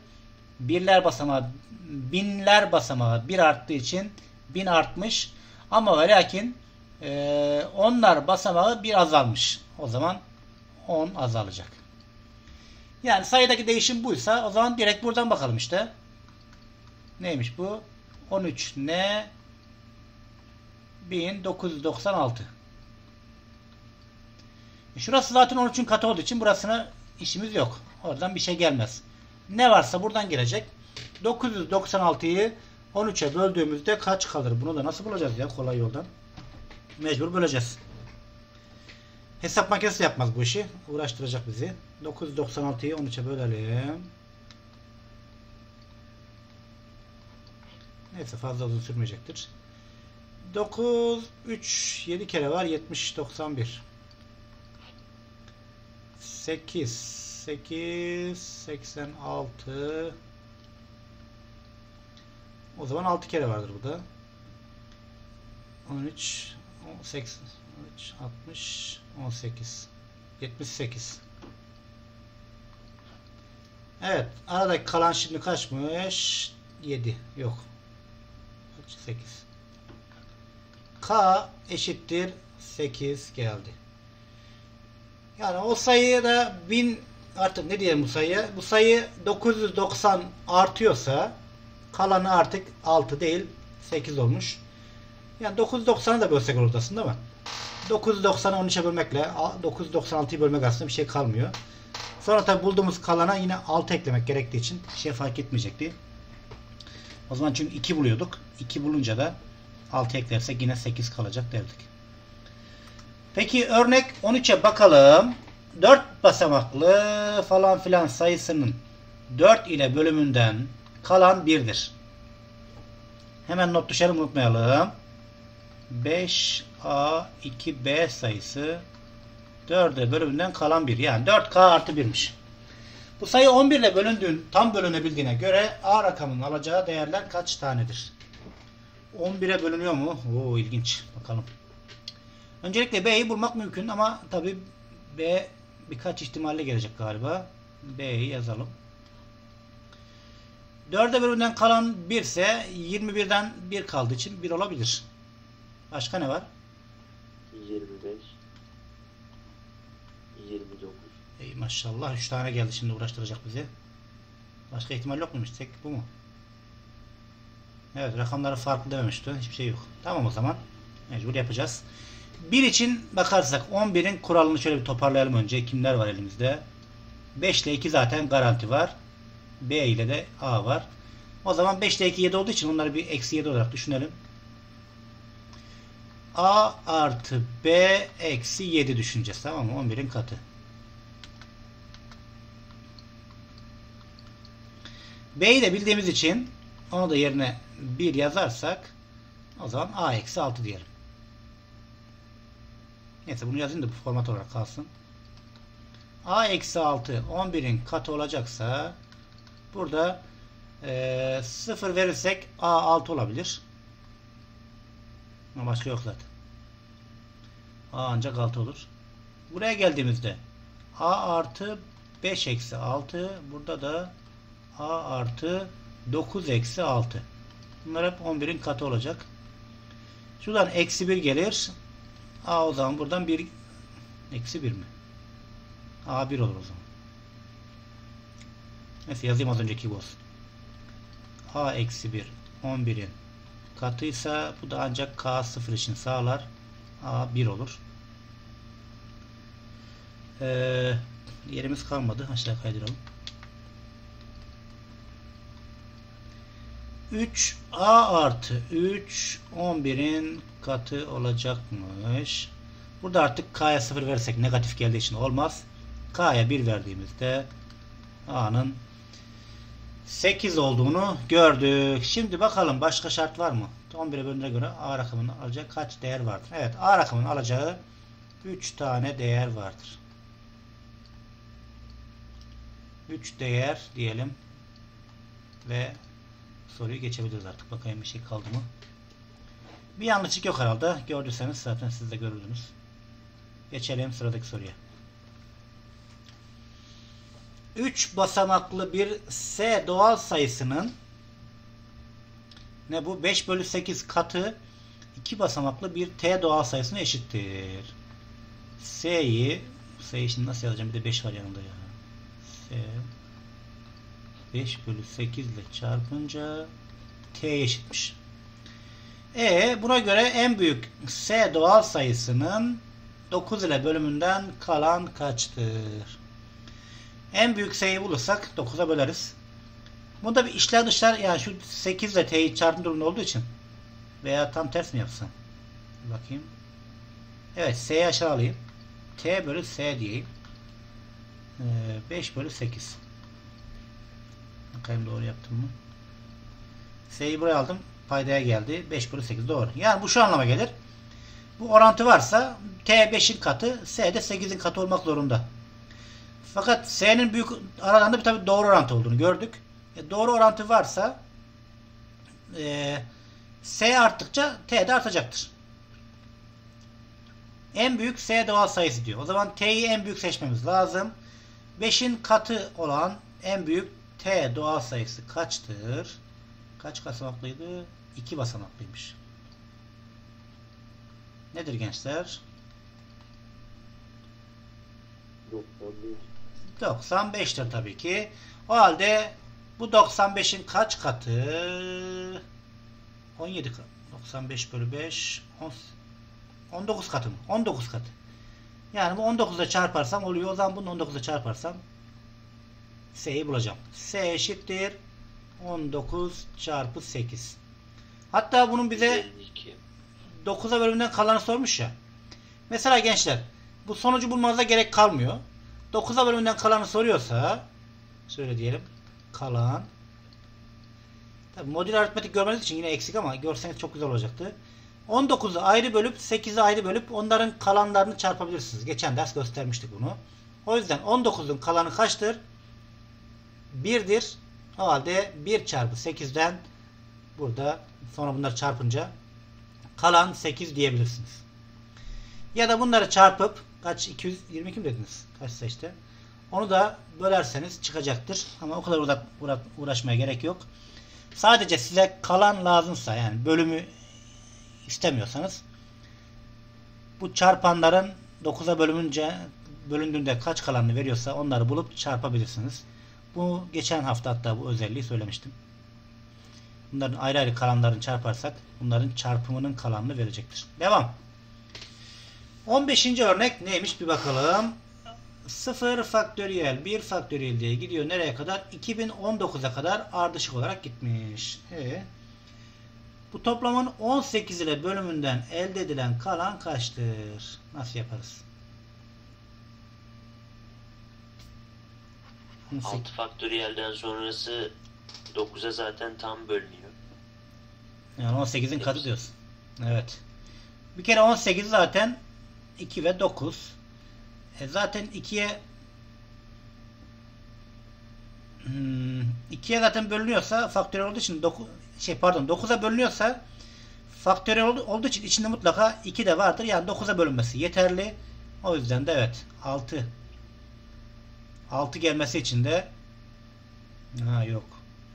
binler basamağı 1 arttığı için 1000 artmış. Ama ve lakin onlar basamağı 1 azalmış. O zaman 10 azalacak. Yani sayıdaki değişim buysa o zaman direkt buradan bakalım işte. Neymiş bu? 13 ne? 1996. Şurası zaten 13'ün katı olduğu için burasına işimiz yok. Oradan bir şey gelmez. Ne varsa buradan gelecek. 996'yı 13'e böldüğümüzde kaç kalır? Bunu da nasıl bulacağız ya kolay yoldan? Mecbur böleceğiz. Hesap makinesi yapmaz bu işi. Uğraştıracak bizi. 996'yı 13'e bölelim. Neyse fazla uzun sürmeyecektir. 9, 3, 7 kere var. 70, 91. 8, 8, 86. O zaman 6 kere vardır bu da. 13, 18, 13, 60, 18, 78. Evet. Aradaki kalan şimdi kaçmış? 7. Yok. 8. K eşittir 8 geldi. Yani o sayı da 1000 artık ne diyelim bu sayıya? Bu sayı 990 artıyorsa kalanı artık 6 değil 8 olmuş. Yani 990'ı da bölsek olur aslında ama 990'ı 13'e bölmekle 996'yı bölmek aslında bir şey kalmıyor. Sonra tabi bulduğumuz kalana yine 6 eklemek gerektiği için bir şey fark etmeyecekti. O zaman çünkü 2 buluyorduk. 2 bulunca da 6 eklersek yine 8 kalacak derdik. Peki örnek 13'e bakalım. 4 basamaklı falan filan sayısının 4 ile bölümünden kalan 1'dir. Hemen not düşelim unutmayalım. 5A 2B sayısı 4'e bölümünden kalan 1. Yani 4K artı 1'miş. Bu sayı 11 ile tam bölünebildiğine göre A rakamının alacağı değerler kaç tanedir? 11'e bölünüyor mu? Oo ilginç. Bakalım. Öncelikle B'yi bulmak mümkün ama tabi B birkaç ihtimalle gelecek galiba. B'yi yazalım. 4'e bölümünden kalan 1 ise 21'den 1 kaldığı için 1 olabilir. Başka ne var? 25, 29. Ey maşallah 3 tane geldi şimdi uğraştıracak bizi. Başka ihtimal yok muymuş? Tek bu mu? Evet rakamları farklı dememişti. Hiçbir şey yok. Tamam o zaman. Mecbur yapacağız. 1 için bakarsak 11'in kuralını şöyle bir toparlayalım önce. Kimler var elimizde? 5 ile 2 zaten garanti var. B ile de A var. O zaman 5 ile 2 7 olduğu için onları bir eksi 7 olarak düşünelim. A artı B eksi 7 düşüneceğiz. Tamam mı? 11'in katı. B'yi de bildiğimiz için onu da yerine 1 yazarsak o zaman A eksi 6 diyelim. Neyse bunu yazayım da bu format olarak kalsın. A eksi 6 11'in katı olacaksa burada 0 verirsek A 6 olabilir. Ama başka yok zaten. A ancak 6 olur. Buraya geldiğimizde A artı 5 eksi 6 burada da A artı 9 eksi 6. Bunlar hep 11'in katı olacak. Şuradan eksi 1 gelir. A o zaman buradan 1 eksi 1 mi? A 1 olur o zaman. Neyse yazayım az önceki gibi olsun. A eksi 1 11'in katıysa bu da ancak K 0 için sağlar. A 1 olur. Yerimiz kalmadı. Aşağı kaydıralım. 3A artı 3 11'in katı olacakmış. Burada artık K'ya 0 versek negatif geldiği için olmaz. K'ya 1 verdiğimizde A'nın 8 olduğunu gördük. Şimdi bakalım başka şart var mı? 11'e bölündüğüne göre A rakamının alacağı kaç değer vardır? Evet A rakamının alacağı 3 tane değer vardır. 3 değer diyelim. Ve soruyu geçebiliriz artık. Bakayım bir şey kaldı mı? Bir yanlışlık yok herhalde. Gördüyseniz zaten siz de görürdünüz. Geçelim sıradaki soruya. 3 basamaklı bir S doğal sayısının ne bu? 5 bölü 8 katı 2 basamaklı bir T doğal sayısına eşittir. S'yi şimdi nasıl yazacağım? Bir de 5 var yanında ya. S 5 bölü 8 ile çarpınca T'ye eşitmiş. Buna göre en büyük S doğal sayısının 9 ile bölümünden kalan kaçtır? En büyük S'yi bulursak 9'a böleriz. Bunda bir içler dışlar, yani şu 8 ile T'yi çarpım durumunda olduğu için, veya tam ters mi yapsam? Bakayım. Evet, S'yi aşağı alayım. T bölü S diyeyim. 5 bölü 8. Bakayım doğru yaptım mı? S'yi buraya aldım. Paydaya geldi. 5 bölü 8 doğru. Yani bu şu anlama gelir. Bu orantı varsa T 5'in katı, S de 8'in katı olmak zorunda. Fakat S'nin büyük aralarında bir tabi doğru orantı olduğunu gördük. Doğru orantı varsa S arttıkça T de artacaktır. En büyük S doğal sayısı diyor. O zaman T'yi en büyük seçmemiz lazım. 5'in katı olan en büyük T doğal sayısı kaçtır? Kaç basamaklıydı? 2 basamaklıymış. Nedir gençler? 95'tir tabii ki. O halde bu 95'in kaç katı? 17 katı. 95 bölü 5 19 katı mı? 19 katı. Yani bu 19'a çarparsam oluyor. O zaman bunu 19'a çarparsam S'yi bulacağım. S eşittir 19 çarpı 8. Hatta bunun bize 9'a bölümünden kalanı sormuş ya. Mesela gençler, bu sonucu bulmanıza gerek kalmıyor. 9'a bölümünden kalanı soruyorsa şöyle diyelim. Kalan. Tabii modül aritmetik görmeniz için yine eksik ama görseniz çok güzel olacaktı. 19'u ayrı bölüp 8'i ayrı bölüp onların kalanlarını çarpabilirsiniz. Geçen ders göstermiştik bunu. O yüzden 19'un kalanı kaçtır? 1'dir. O halde 1 çarpı 8'den burada sonra bunları çarpınca kalan 8 diyebilirsiniz. Ya da bunları çarpıp kaç? 222 mi dediniz? Kaçsa işte. Onu da bölerseniz çıkacaktır. Ama o kadar uğraşmaya gerek yok. Sadece size kalan lazımsa, yani bölümü istemiyorsanız, bu çarpanların 9'a bölündüğünde kaç kalanını veriyorsa onları bulup çarpabilirsiniz. Bu geçen hafta hatta bu özelliği söylemiştim. Bunların ayrı ayrı kalanlarını çarparsak bunların çarpımının kalanını verecektir. Devam. 15. örnek neymiş bir bakalım. 0 faktöriyel 1 faktöriyel diye gidiyor. Nereye kadar? 2019'a kadar ardışık olarak gitmiş. Bu toplamın 18 ile bölümünden elde edilen kalan kaçtır? Nasıl yaparız? 6 faktöriyelden sonrası 9'a zaten tam bölünüyor. Yani 18'in katı diyorsun. Evet. Bir kere 18 zaten 2 ve 9. Zaten 2'ye zaten bölünüyorsa faktöriyel olduğu için 9'a bölünüyorsa faktöriyel olduğu için içinde mutlaka 2 de vardır. Yani 9'a bölünmesi yeterli. O yüzden de evet 6 gelmesi için de yok.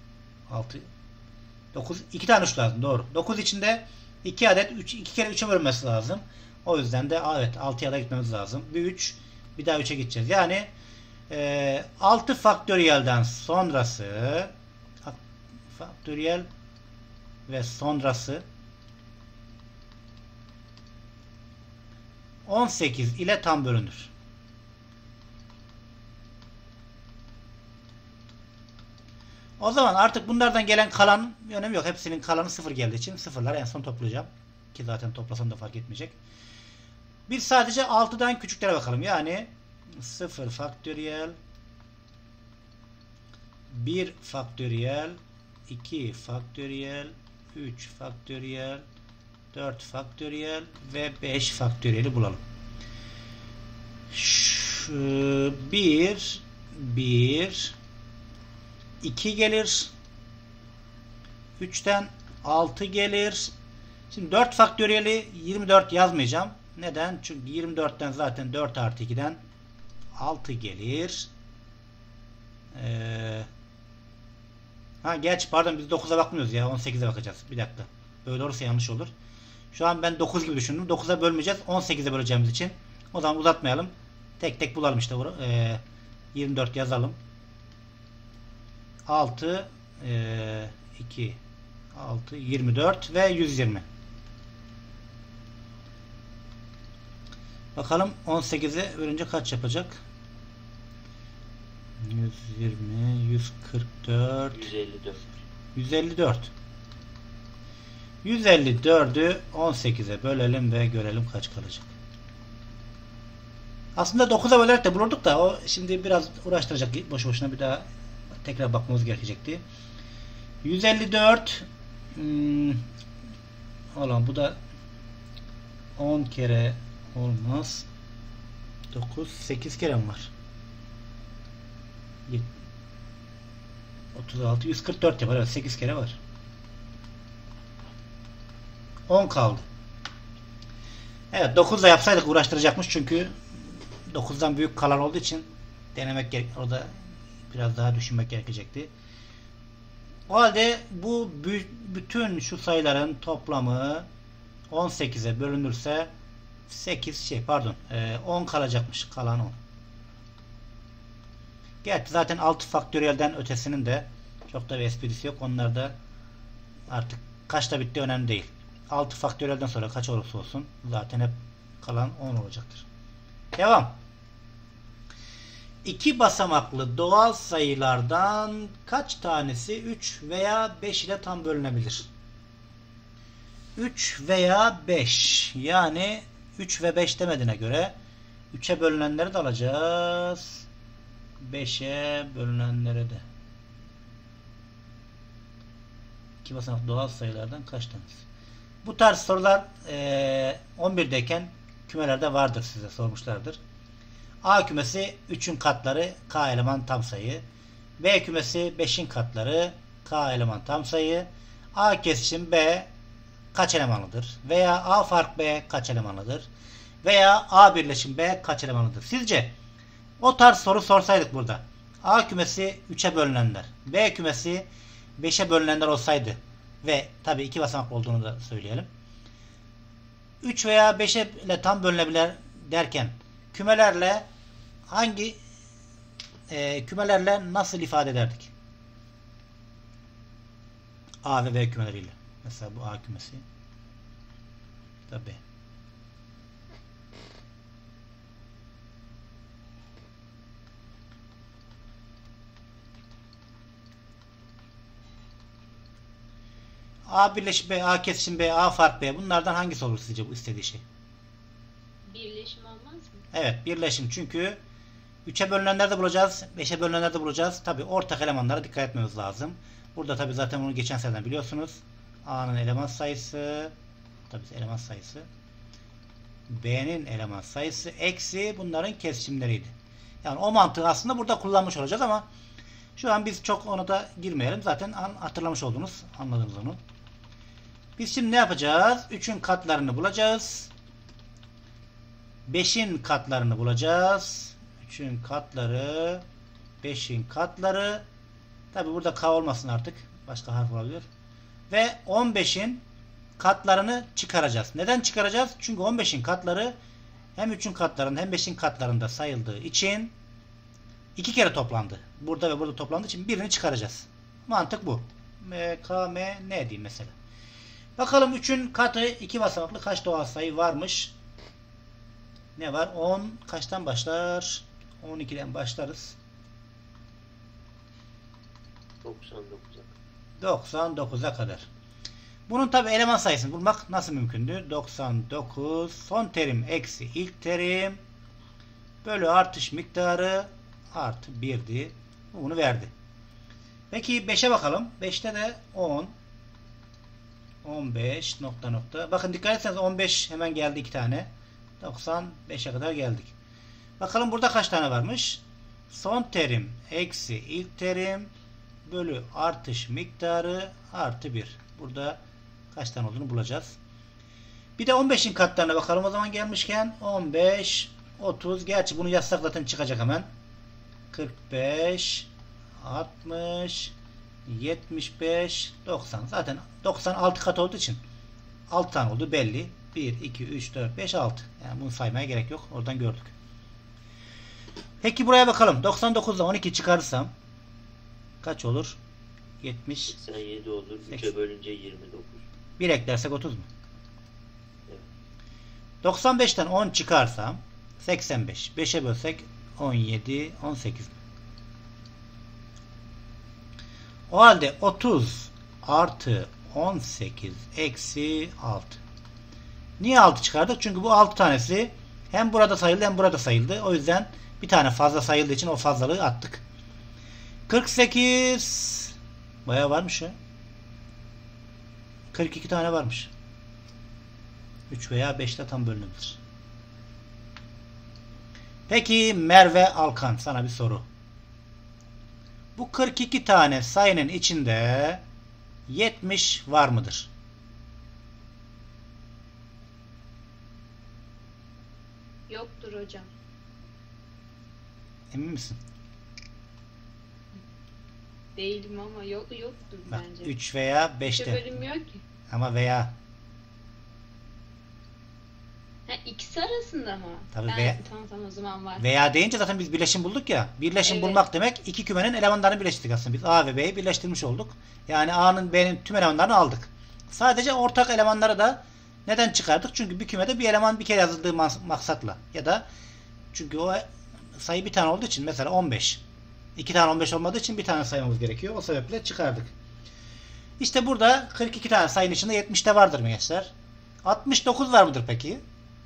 9 2 tane 3 lazım. Doğru. 9 içinde 2 adet 2 kere 3'e bölünmesi lazım. O yüzden de evet 6'ya da gitmemiz lazım. Bir 3, bir daha 3'e gideceğiz. Yani 6 faktöriyelden sonrası faktöriyel ve sonrası 18 ile tam bölünür. O zaman artık bunlardan gelen kalan önemi yok. Hepsinin kalanı 0 geldiği için sıfırları en son toplayacağım. Ki zaten toplasam da fark etmeyecek. Biz sadece 6'dan küçüklere bakalım. Yani 0 faktöriyel 1 faktöriyel 2 faktöriyel 3 faktöriyel 4 faktöriyel ve 5 faktöriyeli bulalım. 1 2 gelir. 3'ten 6 gelir. Şimdi 4 faktöriyeli 24 yazmayacağım. Neden? Çünkü 24'ten zaten 4 artı 2'den 6 gelir. Geç pardon biz 9'a bakmıyoruz ya. 18'e bakacağız. Bir dakika. Böyle olursa yanlış olur. Şu an ben 9 gibi düşündüm. 9'a bölmeyeceğiz. 18'e böleceğimiz için. O zaman uzatmayalım. Tek tek bulalım işte. 24 yazalım. 6 2 6, 24 ve 120. Bakalım 18'e bölünce kaç yapacak? 120, 144, 154. 154. 154'ü 18'e bölelim ve görelim kaç kalacak. Aslında 9'a bölerek de bulurduk da o şimdi biraz uğraştıracak, boş boşuna bir daha tekrar bakmamız gerekecekti. 154 olan bu da 10 kere olmaz. 9, 8 kere mi var? 36, 144 yapar. Evet, 8 kere var. 10 kaldı. Evet, 9'da yapsaydık uğraştıracakmış çünkü 9'dan büyük kalan olduğu için denemek gerek, orada biraz daha düşünmek gerekecekti. O halde bu bütün şu sayıların toplamı 18'e bölünürse 10 kalacakmış. Kalan 10. Gerçi zaten 6 faktöriyelden ötesinin de çok da bir esprisi yok. Onlar da artık kaçta bitti önemli değil. 6 faktöriyelden sonra kaç olursa olsun zaten hep kalan 10 olacaktır. Devam. 2 basamaklı doğal sayılardan kaç tanesi 3 veya 5 ile tam bölünebilir? 3 veya 5. Yani 3 ve 5 demediğine göre 3'e bölünenleri de alacağız. 5'e bölünenleri de. 2 basamaklı doğal sayılardan kaç tanesi? Bu tarz sorular 11'deyken kümelerde vardır, size sormuşlardır. A kümesi 3'ün katları K eleman tam sayı. B kümesi 5'in katları K eleman tam sayı. A kesişim B kaç elemanlıdır? Veya A fark B kaç elemanlıdır? Veya A birleşim B kaç elemanlıdır? Sizce o tarz soru sorsaydık burada. A kümesi 3'e bölünenler, B kümesi 5'e bölünenler olsaydı ve tabii 2 basamak olduğunu da söyleyelim. 3 veya 5'e ile tam bölünebilir derken kümelerle kümelerle nasıl ifade ederdik? A ve B kümeleriyle. Mesela bu A kümesi. Tabii. A birleşim B, A kesişim B, A fark B. Bunlardan hangisi olur sizce bu istediği şey? Birleşim olmaz mı? Evet, birleşim. Çünkü 3'e bölünenleri de bulacağız, 5'e bölünenleri de bulacağız. Tabi ortak elemanlara dikkat etmemiz lazım. Burada tabi zaten bunu geçen seneden biliyorsunuz. A'nın eleman sayısı, tabi eleman sayısı, B'nin eleman sayısı eksi bunların kesişimleriydi. Yani o mantığı aslında burada kullanmış olacağız ama şu an biz çok ona da girmeyelim. Zaten hatırlamış oldunuz, anladınız onu. Biz şimdi ne yapacağız? 3'ün katlarını bulacağız. 5'in katlarını bulacağız. 3'ün katları, 5'in katları. Tabi burada K olmasın artık. Başka harf olabilir. Ve 15'in katlarını çıkaracağız. Neden çıkaracağız? Çünkü 15'in katları hem 3'ün katlarında hem 5'in katlarında sayıldığı için 2 kere toplandı. Burada ve burada toplandığı için birini çıkaracağız. Mantık bu. M, K, M, N diyeyim mesela. Bakalım 3'ün katı 2 basamaklı kaç doğal sayı varmış? Ne var? 10 kaçtan başlar? 12'den başlarız. 99'a kadar. Bunun tabi eleman sayısını bulmak nasıl mümkündü? 99 son terim eksi ilk terim bölü artış miktarı artı 1'di. Bunu verdi. Peki 5'e bakalım. 5'te de 10 15 nokta nokta. Bakın dikkat etseniz 15 hemen geldi 2 tane. 95'e kadar geldik. Bakalım burada kaç tane varmış? Son terim eksi ilk terim bölü artış miktarı artı 1. Burada kaç tane olduğunu bulacağız. Bir de 15'in katlarına bakalım o zaman gelmişken. 15, 30. Gerçi bunu yazsak zaten çıkacak hemen. 45, 60, 75, 90. Zaten 96 kat olduğu için 6 tane oldu belli. 1, 2, 3, 4, 5, 6. Yani bunu saymaya gerek yok. Oradan gördük. Peki buraya bakalım. 99'da 12 çıkarırsam kaç olur? 70. 87 olur. 3'e 80. bölünce 29. 1 eklersek 30 mu? Evet. 95'ten 10 çıkarsam 85. 5'e bölsek 17, 18 mi? O halde 30 artı 18 eksi 6. Niye 6 çıkardık? Çünkü bu 6 tanesi hem burada sayıldı hem burada sayıldı. O yüzden bir tane fazla sayıldığı için o fazlalığı attık. 48 bayağı varmış ya. 42 tane varmış. 3 veya 5'te tam bölünür. Peki Merve Alkan, sana bir soru. Bu 42 tane sayının içinde 70 var mıdır? Yoktur hocam. Emin misin? Değilim ama yoktur Bak, bence. 3 veya Üçe 5'te. bölünmüyor ki. Ama veya. Ha, ikisi arasında mı? Tabii Ben, tamam o zaman var. Veya deyince zaten biz birleşim bulduk ya. Birleşim Evet. bulmak demek iki kümenin elemanlarını birleştirdik aslında. Biz A ve B'yi birleştirmiş olduk. Yani A'nın B'nin tüm elemanlarını aldık. Sadece ortak elemanları da neden çıkardık? Çünkü bir kümede bir eleman bir kere yazıldığı maksatla. Ya da çünkü o sayı bir tane olduğu için, mesela 15. 2 tane 15 olmadığı için bir tane saymamız gerekiyor. O sebeple çıkardık. İşte burada 42 tane sayının içinde 70 de vardır mı gençler? 69 var mıdır peki?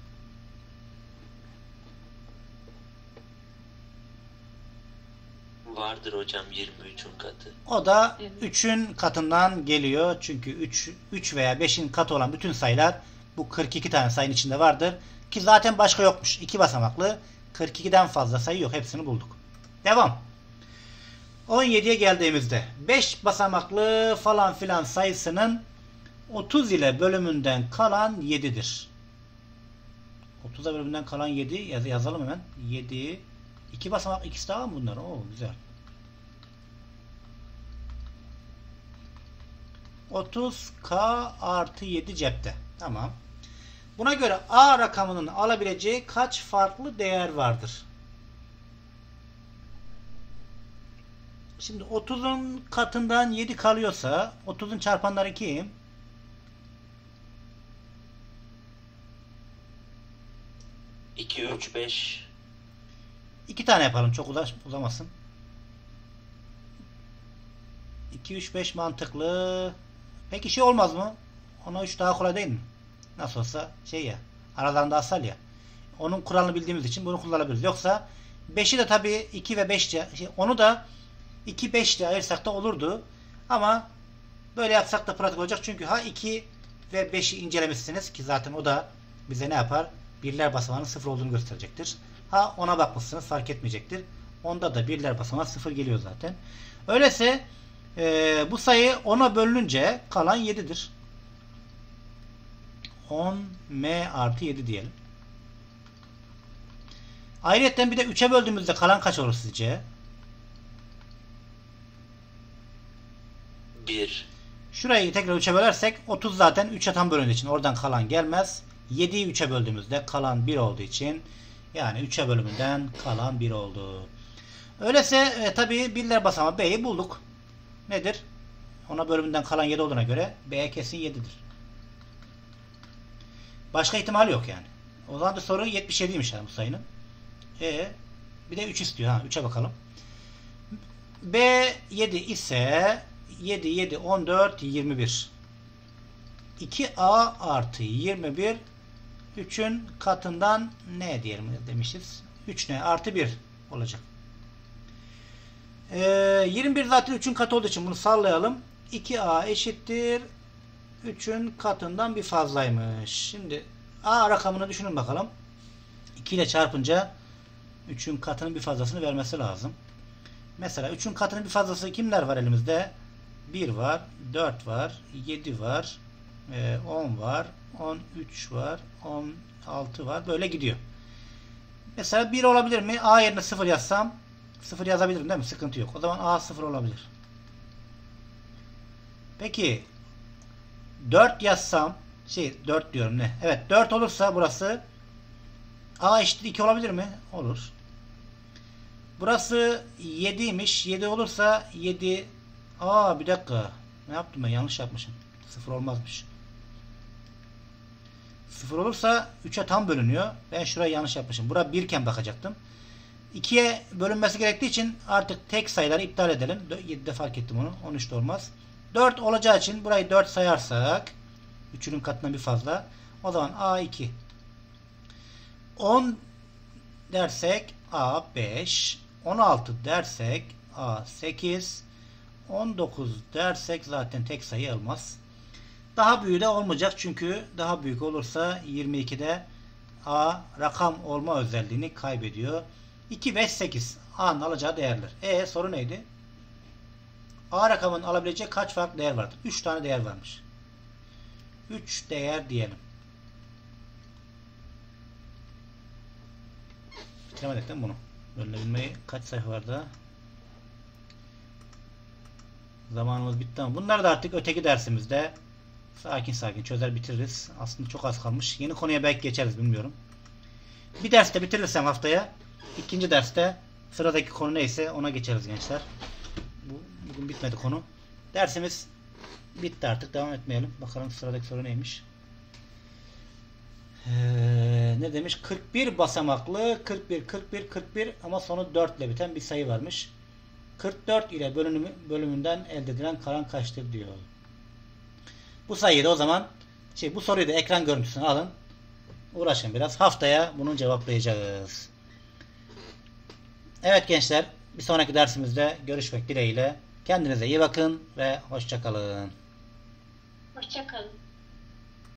Vardır hocam 23'ün katı. O da Evet. 3'ün katından geliyor. Çünkü 3 veya 5'in katı olan bütün sayılar bu 42 tane sayının içinde vardır. Ki zaten başka yokmuş. 2 basamaklı 42'den fazla sayı yok. Hepsini bulduk. Devam. 17'ye geldiğimizde 5 basamaklı falan filan sayısının 30 ile bölümünden kalan 7'dir. 30'a bölümünden kalan 7 yazalım hemen. 7 2 basamak, ikisi daha mı bunlar? Oo güzel. 30K artı 7 cepte. Tamam. Buna göre A rakamının alabileceği kaç farklı değer vardır? Şimdi 30'un katından 7 kalıyorsa 30'un çarpanları kim? 2, 3, 5. 2 tane yapalım. Çok uzamasın. 2, 3, 5 mantıklı. Peki şey olmaz mı? Ona 3 daha kolay değil mi? Nasıl olsa şey ya. Aralarında asal ya. Onun kuralını bildiğimiz için bunu kullanabiliriz. Yoksa 5'i de tabii 2 ve 5 onu da 2, 5 diye ayırsak da olurdu. Ama böyle yapsak da pratik olacak. Çünkü ha 2 ve 5'i incelemişsiniz ki zaten o da bize ne yapar? Birler basamağının 0 olduğunu gösterecektir. Ha ona bakmışsınız, fark etmeyecektir. Onda da birler basamağı 0 geliyor zaten. Öyleyse bu sayı 10'a bölününce kalan 7'dir. 10m artı 7 diyelim. Ayrıyeten bir de 3'e böldüğümüzde kalan kaç olur sizce? 1. Şurayı tekrar 3'e bölersek 30 zaten 3'e tam bölündüğü için oradan kalan gelmez. 7'yi 3'e böldüğümüzde kalan 1 olduğu için, yani 3'e bölümünden kalan 1 oldu. Öyleyse tabii birler basamağı B'yi bulduk. Nedir? Ona bölümünden kalan 7 olduğuna göre B kesin 7'dir. Başka ihtimal yok yani. O zaman da soru 77'ymiş yani bu sayının. Bir de 3 istiyor. 3'e bakalım. B 7 ise 7, 7, 14, 21. 2A artı 21 3'ün katından ne diyelim demişiz? 3n artı 1 olacak. 21 zaten 3'ün katı olduğu için bunu sallayalım. 2A eşittir 3'ün katından bir fazlaymış. Şimdi A rakamını düşünün bakalım. 2 ile çarpınca 3'ün katının bir fazlasını vermesi lazım. Mesela 3'ün katının bir fazlası kimler var elimizde? 1 var, 4 var, 7 var, 10 var, 13 var, 16 var. Böyle gidiyor. Mesela 1 olabilir mi? A yerine 0 yazsam 0 yazabilirim değil mi? Sıkıntı yok. O zaman A 0 olabilir. Peki 4 yazsam 4 diyorum ne? Evet 4 olursa burası A eşittir 2 olabilir mi? Olur. Burası 7'ymiş. 7 olursa 7 Aa bir dakika. Ne yaptım ben? Yanlış yapmışım. 0 olmazmış. 0 olursa 3'e tam bölünüyor. Ben şurayı yanlış yapmışım. Bura 1 iken bakacaktım. 2'ye bölünmesi gerektiği için artık tek sayıları iptal edelim. 7'de fark ettim onu. 13'te olmaz. 4 olacağı için burayı 4 sayarsak 3'ünün katından bir fazla. O zaman A2. 10 dersek A5. 16 dersek A8. 19 dersek zaten tek sayı olmaz. Daha büyüğü de olmayacak çünkü daha büyük olursa 22'de A rakam olma özelliğini kaybediyor. 2, 5, 8 A'nın alacağı değerler. Soru neydi? A rakamının alabileceği kaç farklı değer vardır? 3 tane değer varmış. 3 değer diyelim. Bitiremedik değil mi bunu? Bölünebilmeyi kaç sayfa var daha? Zamanımız bitti ama bunları da artık öteki dersimizde sakin sakin çözer bitiririz. Aslında çok az kalmış. Yeni konuya belki geçeriz bilmiyorum. Bir derste bitirirsem haftaya ikinci derste sıradaki konu neyse ona geçeriz gençler. Bugün bitmedi konu. Dersimiz bitti artık. Devam etmeyelim. Bakalım sıradaki soru neymiş. Ne demiş? 41 basamaklı 41 ama sonu 4 ile biten bir sayı varmış. 44 ile bölümünden elde edilen kalan kaçtır diyor. Bu sayıyı da o zaman bu soruyu da ekran görüntüsünü alın. Uğraşın biraz. Haftaya bunu cevaplayacağız. Evet gençler, bir sonraki dersimizde görüşmek dileğiyle. Kendinize iyi bakın ve hoşça kalın. Hoşça kalın.